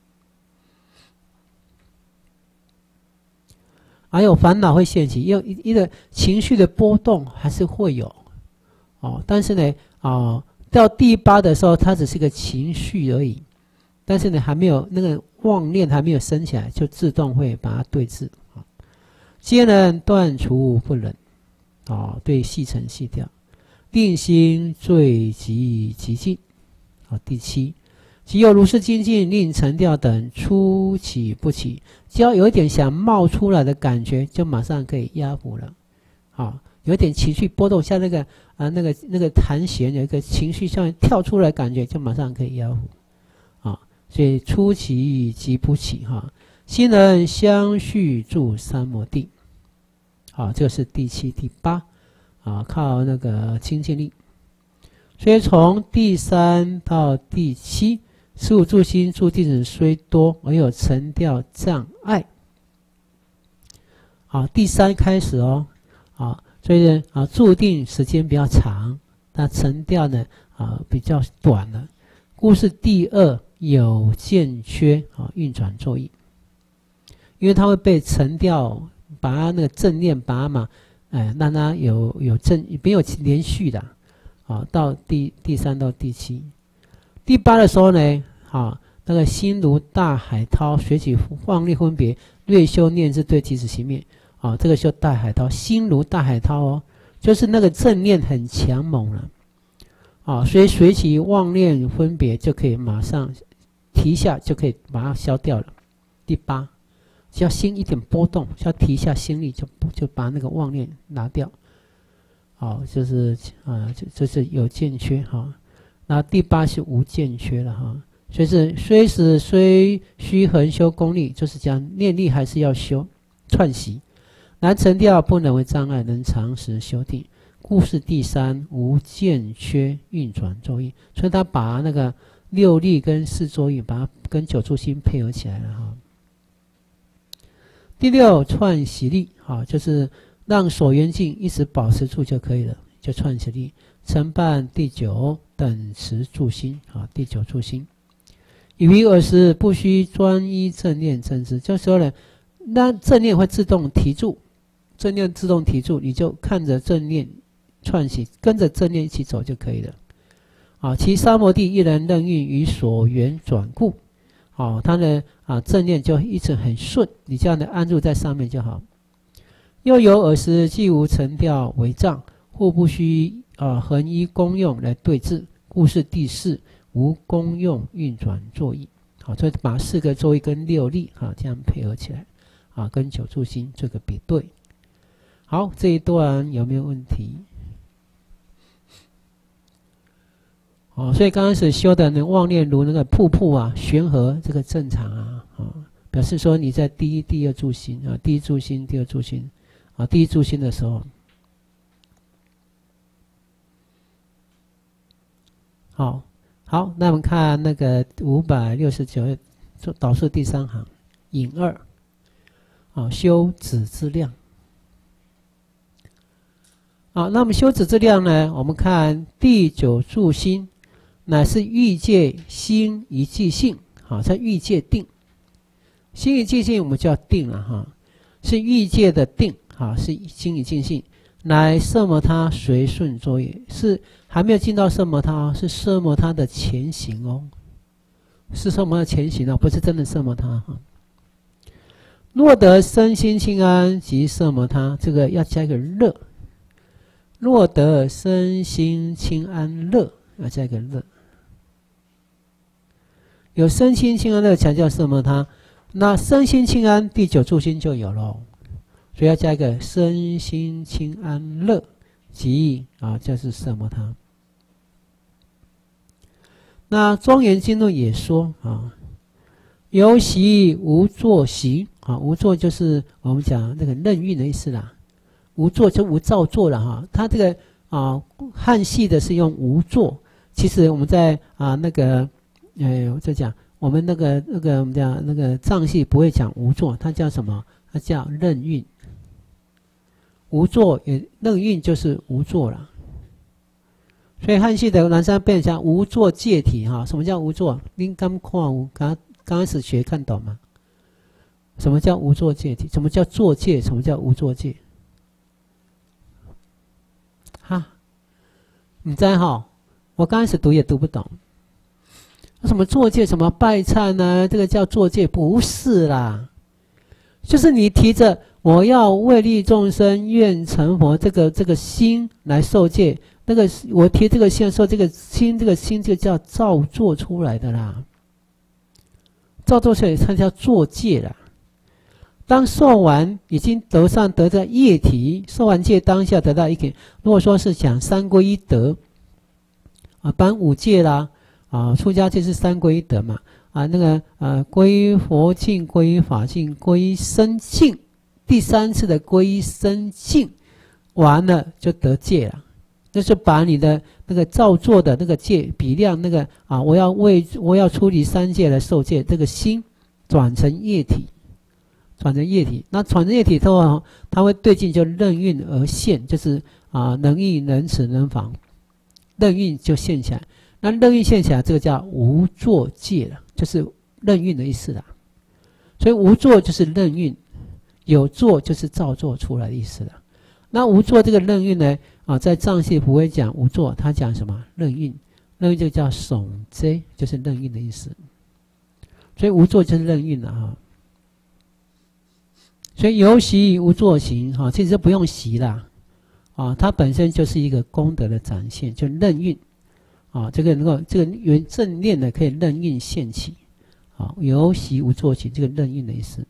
还有烦恼会现起，因为一个情绪的波动还是会有，哦，但是呢，哦，到第八的时候，它只是个情绪而已，但是呢，还没有那个妄念还没有升起来，就自动会把它对治。啊，皆能断除不忍，哦，对细尘细调，令心最极极静。好，第七。其有如是精进，令沉掉等出起不起，只要有一点想冒出来的感觉，就马上可以压服了。好，有一点情绪波动，像那个啊那个那个弹弦有一个情绪像跳出来的感觉，就马上可以压服。啊，所以出起即不起哈，心能相续住三摩地。好，这个是第七、第八啊，靠那个精进力。所以从第三到第七。十五住心住弟子虽多，而有沉掉障碍。好，第三开始哦，啊，所以呢，啊，注定时间比较长，那沉掉呢，啊，比较短了。故是第二有见缺啊，运转作意，因为它会被沉掉，把它那个正念把它嘛，哎，让它有有正没有连续的，啊，到第第三到第七。第八的时候呢，啊，那个心如大海涛，随起妄力分别，略修念之对即止行灭。啊，这个修大海涛，心如大海涛哦，就是那个正念很强猛了。啊，所以随起妄念分别就可以马上提下，就可以把它消掉了。第八，只要心一点波动，只要提一下心力就就把那个妄念拿掉。好，就是啊，这这是有见缺哈。那第八是无见缺了哈， 所以是虽时虽须恒修功力，就是讲念力还是要修串习，难成调不能为障碍，能长时修定。故是第三无间缺运转作意，所以他把那个六力跟四作意，把它跟九住心配合起来了哈。第六串习力，哈，就是让所缘境一直保持住就可以了，就串习力。承办第九等持住心，啊，第九住心。以于尔时不须专一正念正知，这时候呢，那正念会自动提住，正念自动提住，你就看着正念串习，跟着正念一起走就可以了。啊，其三摩地一人任运于所缘转故，啊，他的啊正念就一直很顺，你这样的安住在上面就好。又有尔时既无成调为障，或不须啊恒依功用来对治，故是第四无功用运转作意。好，所以把四个作意跟六力啊这样配合起来，啊，跟九住心做个比对。好，这一段有没有问题？哦，所以刚开始修的那妄念如那个瀑布啊，悬河，这个正常啊，啊、哦，表示说你在第一、第二住心啊，第一住心、第二住心啊，第一住心的时候，好，好，那我们看那个五百六十九页导数第三行，引二，啊，修止之量。啊，那么修止之量呢？我们看第九住心。乃是欲界心一即性，好，在欲界定，心一即性我们叫定了哈，是欲界的定，好，是心一即性，乃摄摩他随顺作业，是还没有进到摄摩他，是摄摩他的前行哦，是摄摩他的前行哦，不是真的摄摩他哈。若得身心清安即摄摩他，这个要加一个乐，若得身心清安乐，要加一个乐。有身心清安乐才叫摄摩他，那身心清安第九住心就有了，所以要加一个身心清安乐即啊，就是摄摩他。那庄严经论也说啊，有习无作习啊，无作就是我们讲那个任运的意思啦，无作就无造作了哈。它这个啊汉系的是用无作，其实我们在啊那个。哎，我在讲我们那个那个我们讲那个藏系不会讲无作，它叫什么？它叫任运。无作也任运就是无作了。所以汉系的南山变成无作戒体哈。什么叫无作？您刚看无刚刚开始学看懂吗？什么叫无作戒体？什么叫作戒？什么叫无作戒？哈，你知哈？我刚开始读也读不懂。什么作戒，什么拜忏呢？这个叫作戒，不是啦，就是你提着我要为利众生，愿成佛这个这个心来受戒，那个我提这个心受这个心，这个心就叫造作出来的啦，造作出来它叫作戒啦。当受完已经得上得到业体，受完戒当下得到一个，如果说是讲三皈依德啊，颁五戒啦。啊，出家戒是三皈依德嘛？啊，那个呃，皈依佛境、皈依法境、皈依身境，第三次的皈依身境完了就得戒了，就是把你的那个造作的那个戒比量那个啊，我要为我要出离三界来受戒，这个心转成液体，转成液体。那转成液体之后，它会对境就任运而现，就是啊，能易能持能防，任运就现起来。那任运现起来，这个叫无作戒了，就是任运的意思啦。所以无作就是任运，有作就是造作出来的意思了。那无作这个任运呢，啊，在藏系不会讲无作，他讲什么任运？任运就叫耸遮，就是任运的意思。所以无作就是任运了哈。所以有习无作行哈，其实不用习啦，啊，它本身就是一个功德的展现，就任运。啊，这个能够这个原正念呢，可以任运现起，啊，有习无作起，这个任运的意思。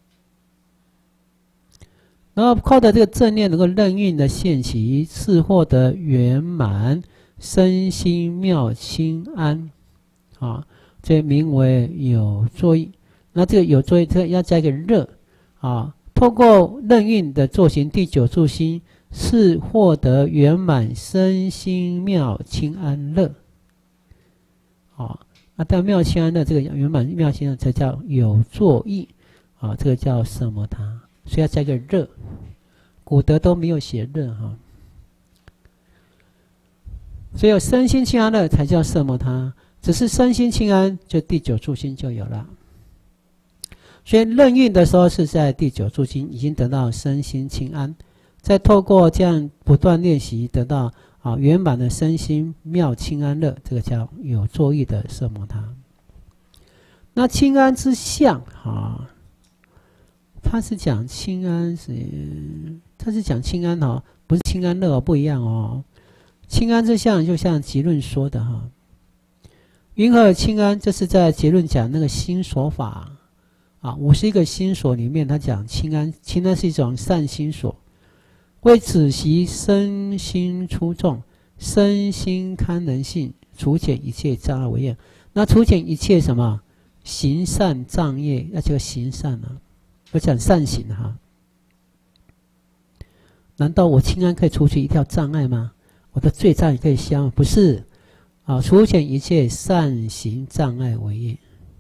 然后靠着这个正念能够任运的现起，是获得圆满身心妙清安，啊， 这名为有作意。那这个有作意，这个要加一个热啊。透过任运的作行第九住心，是获得圆满身心妙清安乐。啊，那但妙清安乐这个圆满妙清安乐才叫有作意啊，这个叫色摩他，所以要加一个热。古德都没有写热哈。所以有身心清安乐才叫色摩他，只是身心清安，就第九住心就有了。所以任运的时候是在第九住心已经得到身心清安，再透过这样不断练习，得到啊圆满的身心妙清安乐，这个叫有作意的色摩他。那清安之相啊，他是讲清安是，他是讲清安哦，不是清安乐哦，不一样哦。清安之相就像结论说的哈，云何清安？这是在结论讲那个心所法啊，五十一个心所里面，他讲清安，清安是一种善心所，为止息身心出众，身心堪能性，除减一切障碍为业。那除减一切什么行善障业，那就行善啊，我讲善行哈。难道我清安可以除去一条障碍吗？我的罪障也可以消？不是啊，除减一切善行障碍为业。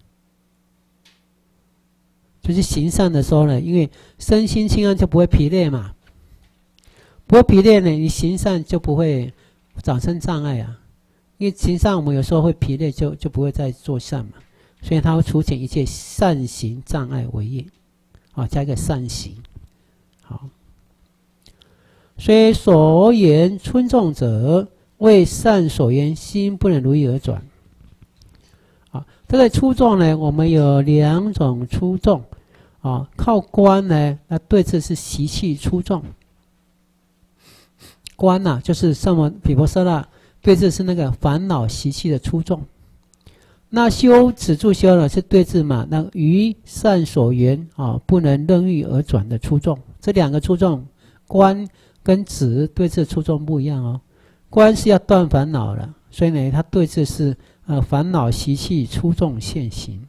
就是行善的时候呢，因为身心清安就不会疲累嘛，不会疲累呢，你行善就不会产生障碍啊。因为行善我们有时候会疲累，就就不会再做善嘛，所以它会除减一切善行障碍为业，啊，加一个善行，好。虽所言春众者，为善所言心不能如意而转。啊，这个出众呢，我们有两种出众。啊，靠观呢，那对治是习气出众。观呐、啊，就是什么毗婆舍那对治是那个烦恼习气的出众。那修止住修呢，是对治嘛，那于善所缘啊，不能任意而转的出众。这两个出众，观跟止对治出众不一样哦。观是要断烦恼了，所以呢，它对治是呃烦恼习气出众现行。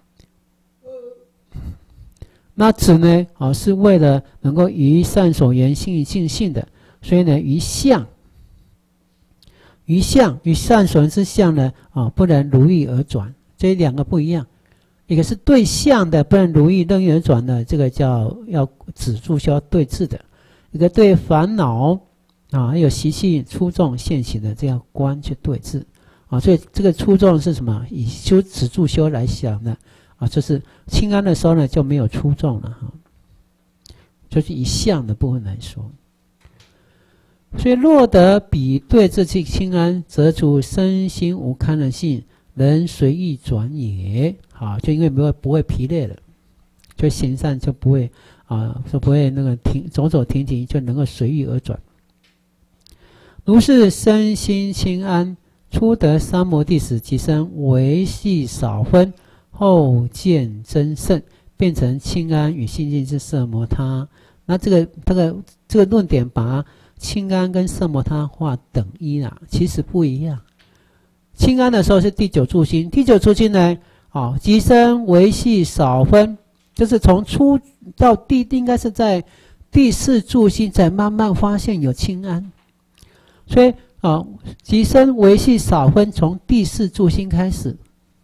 那止呢，啊，是为了能够于善所缘心于尽性的，所以呢，于相，于相与善所缘之相呢，啊，不能如意而转，这两个不一样。一个是对相的不能如意任意而转的，这个叫要止住修对治的；一个对烦恼啊还有习气出众现行的，这样观去对治啊。所以这个出众是什么？以修止住修来想的。啊，就是清安的时候呢，就没有出众了哈，就是以相的部分来说。所以若得比对治其清安，则除身心无堪能性，能随意转也。好，就因为不会不会疲累了，就行善就不会啊，就不会那个停走走停停，就能够随意而转。如是身心清安，初得三摩地时，即生微细少分。后见真圣，变成清安与心境之色摩他。那这个这个这个论点把清安跟色摩他画等一啦，其实不一样。清安的时候是第九住心，第九住心呢，啊，即生微细少分，就是从初到第应该是在第四住心才慢慢发现有清安，所以啊，即生微细少分，从第四住心开始。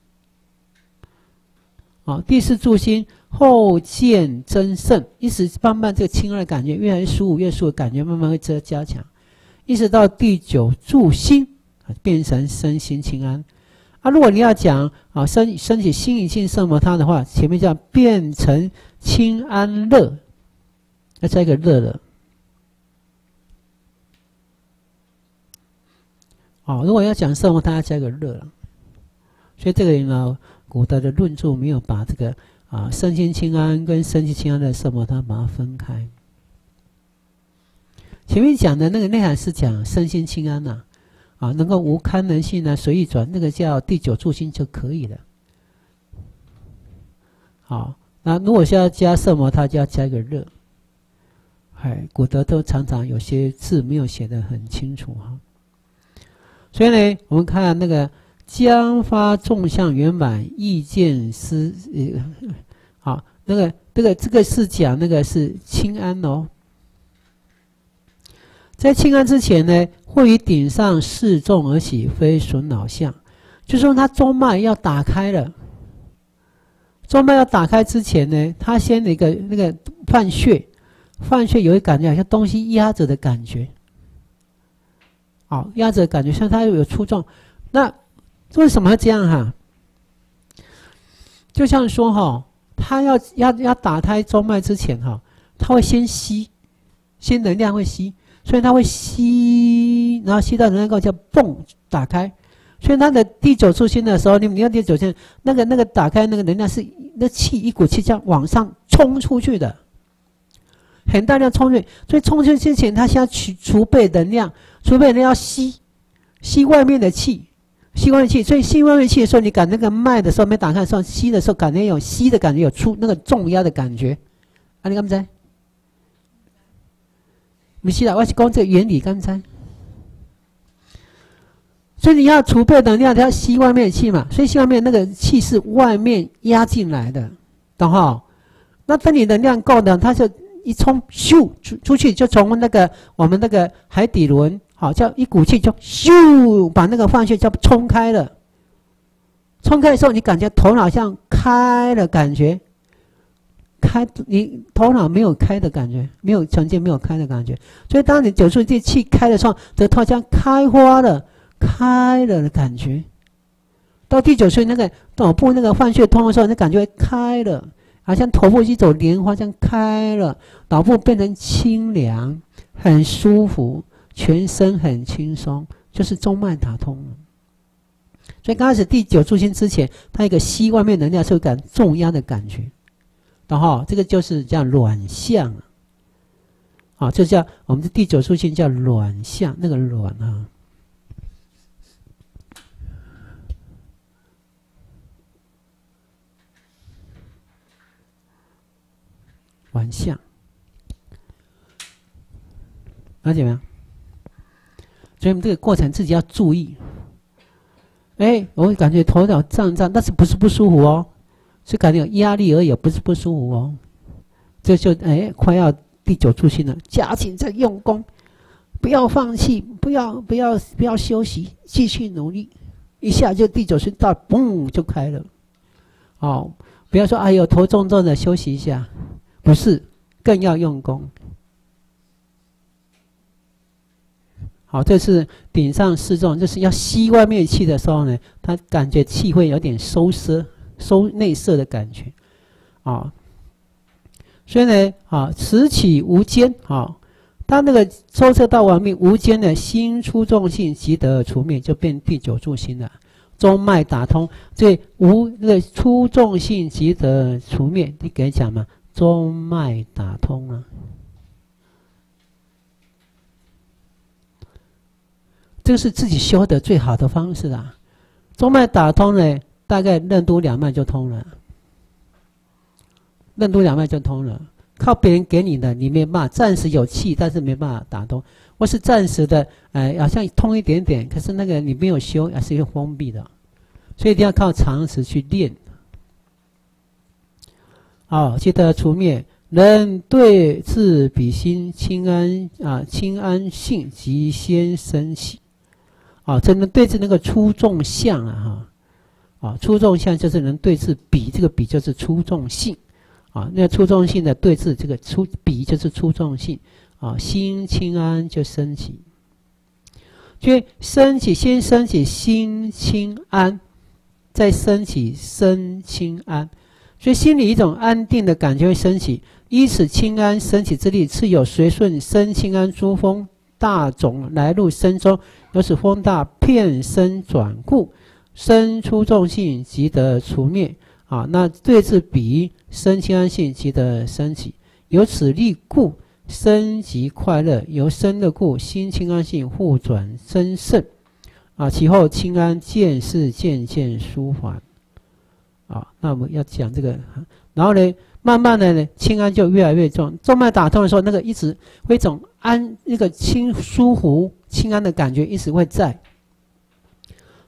啊，第四住心后见真圣，一直慢慢这个清安的感觉越来越舒服，越舒服感觉慢慢会加强，一直到第九住心变成身心清安。啊，如果你要讲啊身身体心与性色摩他的话，前面叫变成清安乐，要加一个乐了。哦，如果要讲色摩他，要加一个乐了。所以这个呢，古德的论著没有把这个啊身心清安跟身心清安的色摩他把它分开。前面讲的那个内涵是讲身心清安呐、啊，啊能够无堪能性呢随意转，那个叫第九住心就可以了。好，那如果是要加色摩他，就要加一个热。哎，古德都常常有些字没有写得很清楚哈。所以呢，我们看那个。 将发众相圆满，意见思呃，好，那个这个这个是讲那个是清安哦。在清安之前呢，会于顶上示众而起，非损恼相，就是说他中脉要打开了。中脉要打开之前呢，他先那个那个犯穴，犯穴有一感觉好像东西压着的感觉，好、哦，压着的感觉像他有出众。那为什么会这样哈、啊？就像说哈、哦，他要要要打开中脉之前哈、哦，他会先吸，先能量会吸。所以它会吸，然后吸到能量够叫泵打开。所以它的第九处心的时候，你们你看第九处心那个那个打开那个能量是那气一股气这样往上冲出去的，很大量冲出去。所以冲出去之前，它先要储储备能量，储备能量要吸吸外面的气，吸外面的气。所以吸外面的气的时候，你感那个脉的时候没打开的时候，吸的时候感觉有吸的感觉，有出那个重压的感觉。啊，你敢不知？不是啦，我是讲这个原理，刚才。所以你要储备能量，它要吸外面的气嘛，所以吸外面那个气是外面压进来的，懂哈？那等你能量够的，它就一冲咻出出去，就从那个我们那个海底轮，好，叫一股气就咻把那个放穴叫冲开了。冲开的时候，你感觉头脑像开了感觉。开，你头脑没有开的感觉，没有曾经没有开的感觉，所以当你九处这气开的时候，这头像开花了、开了的感觉。到第九处那个脑部那个换穴通的时候，你感觉开了，好像头部一朵莲花这样开了，脑部变成清凉，很舒服，全身很轻松，就是中脉打通了。所以刚开始第九处心之前，它一个吸外面能量是有感重压的感觉。然后这个就是叫卵相，啊，就叫我们的第九处心叫卵相，那个卵啊，卵相，了解没有？所以我们这个过程自己要注意。哎，我感觉头脑胀胀，但是不是不舒服哦。是感觉有压力而已，不是不舒服哦。这就哎，快要第九处心了，加紧在用功，不要放弃，不要不要不要休息，继续努力，一下就第九处到，嘣就开了。哦，不要说哎呦头重重的休息一下，不是，更要用功。好，这是顶上示众，就是要吸外面气的时候呢，他感觉气会有点收缩。收内摄的感觉，啊，所以呢，啊，此起无间，啊，当那个收摄到完毕无间的心出众性即得除灭，就变第九处心了。中脉打通，所以无那个出众性即得除灭，你给讲嘛？中脉打通了，这个是自己修的最好的方式啦。中脉打通呢？大概任督两脉就通了，任督两脉就通了。靠别人给你的，你没办法，暂时有气，但是没办法打通。或是暂时的，呃，好像通一点点，可是那个你没有修，还是一个封闭的，所以一定要靠常识去练。好，记得除灭，能对治彼心清安啊，清安性即先升起。啊，这能对治那个出众相啊，哈。啊，出众相就是能对治比，这个比就是出众性，啊，那个出众性的对治这个出比就是出众性，啊，心清安就升起，所以升起先升起心清安，再升起身清安，所以心里一种安定的感觉会升起，依此清安升起之力，次有随顺身清安诸风大种来入身中，由此风大遍身转故。身出众性即得除灭，啊，那对治彼身清安性即得升起，由此力故，身即快乐，由身的故，心清安性互转增盛，啊，其后清安渐是渐渐舒缓，啊，那我们要讲这个，然后呢，慢慢的呢，清安就越来越重，中脉打通的时候，那个一直会一种安，那个轻舒服、清安的感觉一直会在。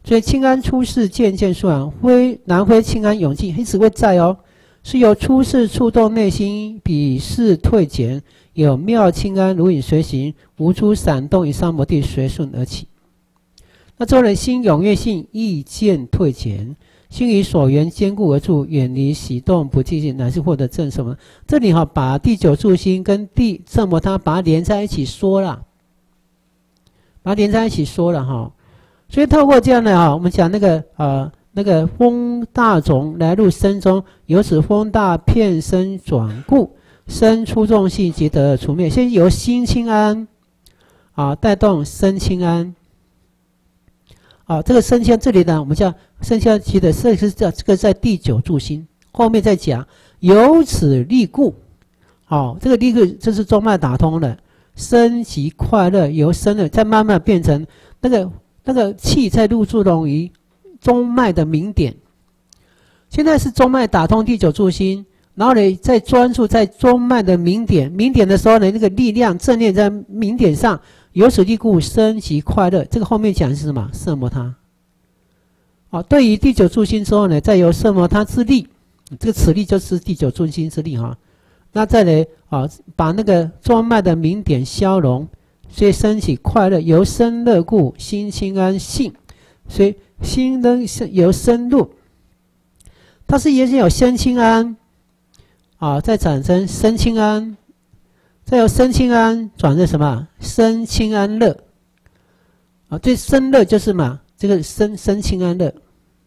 所以清安出世渐渐疏远，灰南灰清安永进，一直会在哦。是由出世触动内心，彼世退减，有妙清安如影随形，无出闪动与三摩地随顺而起。那这人心踊跃性意见退减，心与所缘坚固而住，远离喜动不寂静，乃是获得正什么？这里哈、哦、把第九住心跟第圣摩他把它连在一起说了，把它连在一起说了哈、哦。所以透过这样的哈，我们讲那个呃那个风大种来入身中，由此风大遍身转故，身出众性即得除灭。先由心清安啊带动身清安。啊，这个身清这里呢，我们叫身清安即的，这是这这个在第九住心后面再讲，由此立故。好、哦，这个立故这是中脉打通了，身即快乐，由身呢再慢慢变成那个。那个气在入注融于中脉的明点，现在是中脉打通第九住心，然后呢再专注在中脉的明点，明点的时候呢，那个力量正念在明点上，由此立故，身即快乐。这个后面讲的是什么？色摩他。好、哦，对于第九住心之后呢，再由色摩他之力，这个此力就是第九住心之力哈。那再来啊，把那个中脉的明点消融。所以升起快乐，由身乐故，心清安性。所以心能由身入，它是也是有身清安啊，再产生身清安，再由身清安转成什么？身清安乐啊，这身乐就是什么？这个身身清安乐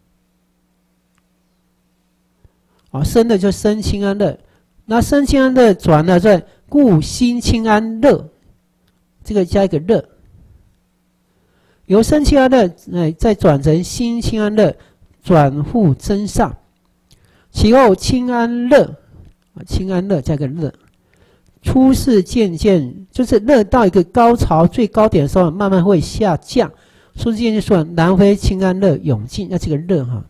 啊，身的就身清安乐，那身清安乐转了在故心清安乐。这个加一个乐，由身清安乐，哎，再转成心清安乐，转复真上。其后清安乐，啊，清安乐加个乐，出世渐渐就是乐到一个高潮最高点的时候，慢慢会下降。出世渐渐说南非清安乐永进，那这个乐哈，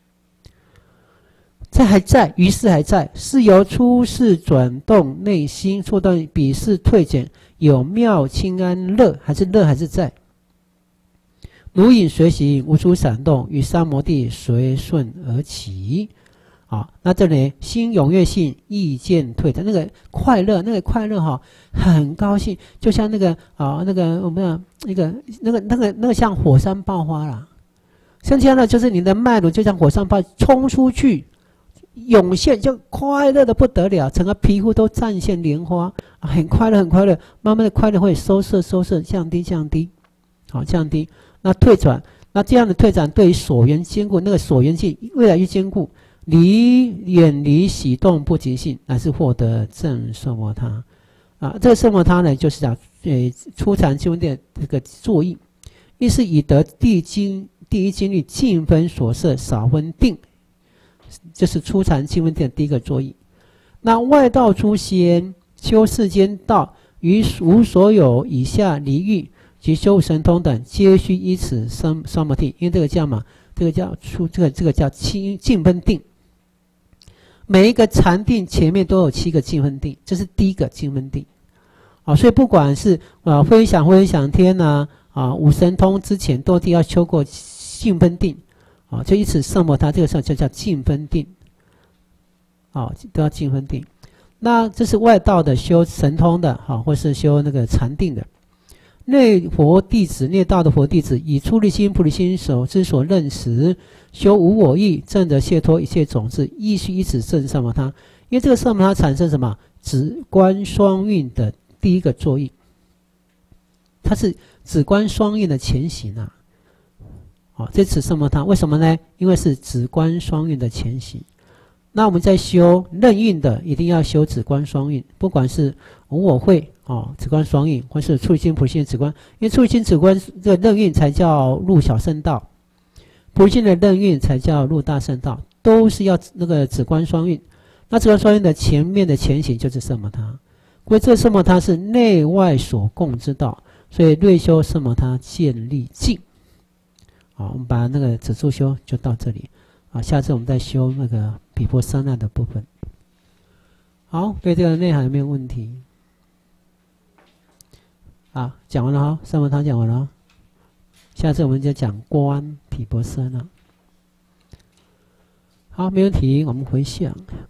这还在，于是还在，是由出世转动内心，触动彼世退减。有妙清安乐，还是乐还是在？如影随形，无出闪动，与三摩地随顺而起。啊，那这里心踊跃性，意见退的那个快乐，那个快乐哈、哦，很高兴，就像那个啊，那个我们讲那个那个那个那个像火山爆发啦，像这样的就是你的脉轮就像火山爆冲出去。涌现就快乐的不得了，整个皮肤都绽现莲花、啊、很快乐很快乐，慢慢的快乐会收摄收摄降低降低，好降低，那退转，那这样的退转对于所缘坚固，那个所缘性越来越坚固，离远离喜动不极性，乃是获得正色摩他啊。这个色摩他呢，就是讲呃初禅经文的这个作意，亦是以得第经第一经律尽分所摄，少分定。这是初禅经文的第一个作意。那外道诸仙修世间道，于无所有以下离欲及修神通等，皆须依此三三摩地。因为这个叫嘛，这个叫出这个这个叫七净分定。每一个禅定前面都有七个净分定，这是第一个净分定。啊，所以不管是啊飞翔飞翔天呐啊五神通之前，都一定要修过净分定。啊，就以此色摩他这个时候就叫净分定，啊，都要净分定。那这是外道的修神通的，哈、啊，或是修那个禅定的。内佛弟子、内道的佛弟子，以出离心、菩提心所之所认识，修无我意，证得解脱一切种子，亦须以此证色摩他。因为这个色摩他产生什么？止观双运的第一个作意，它是止观双运的前行啊。好，这次色摩他为什么呢？因为是止观双运的前行。那我们在修任运的，一定要修止观双运，不管是无我会哦，止观双运，或是出离心、菩提心止观，因为出离心止观这个任运才叫入小圣道，菩提心的任运才叫入大圣道，都是要那个止观双运。那止观双运的前面的前行就是色摩他，因为这个色摩他是内外所共之道，所以略修色摩他建立静。好，我们把那个止住修就到这里啊，下次我们再修那个毗婆舍那的部分。好，对这个内涵有没有问题？啊，讲完了哈，色摩他讲完了。 下次我们就讲观毗婆舍那。好，没问题，我们回向。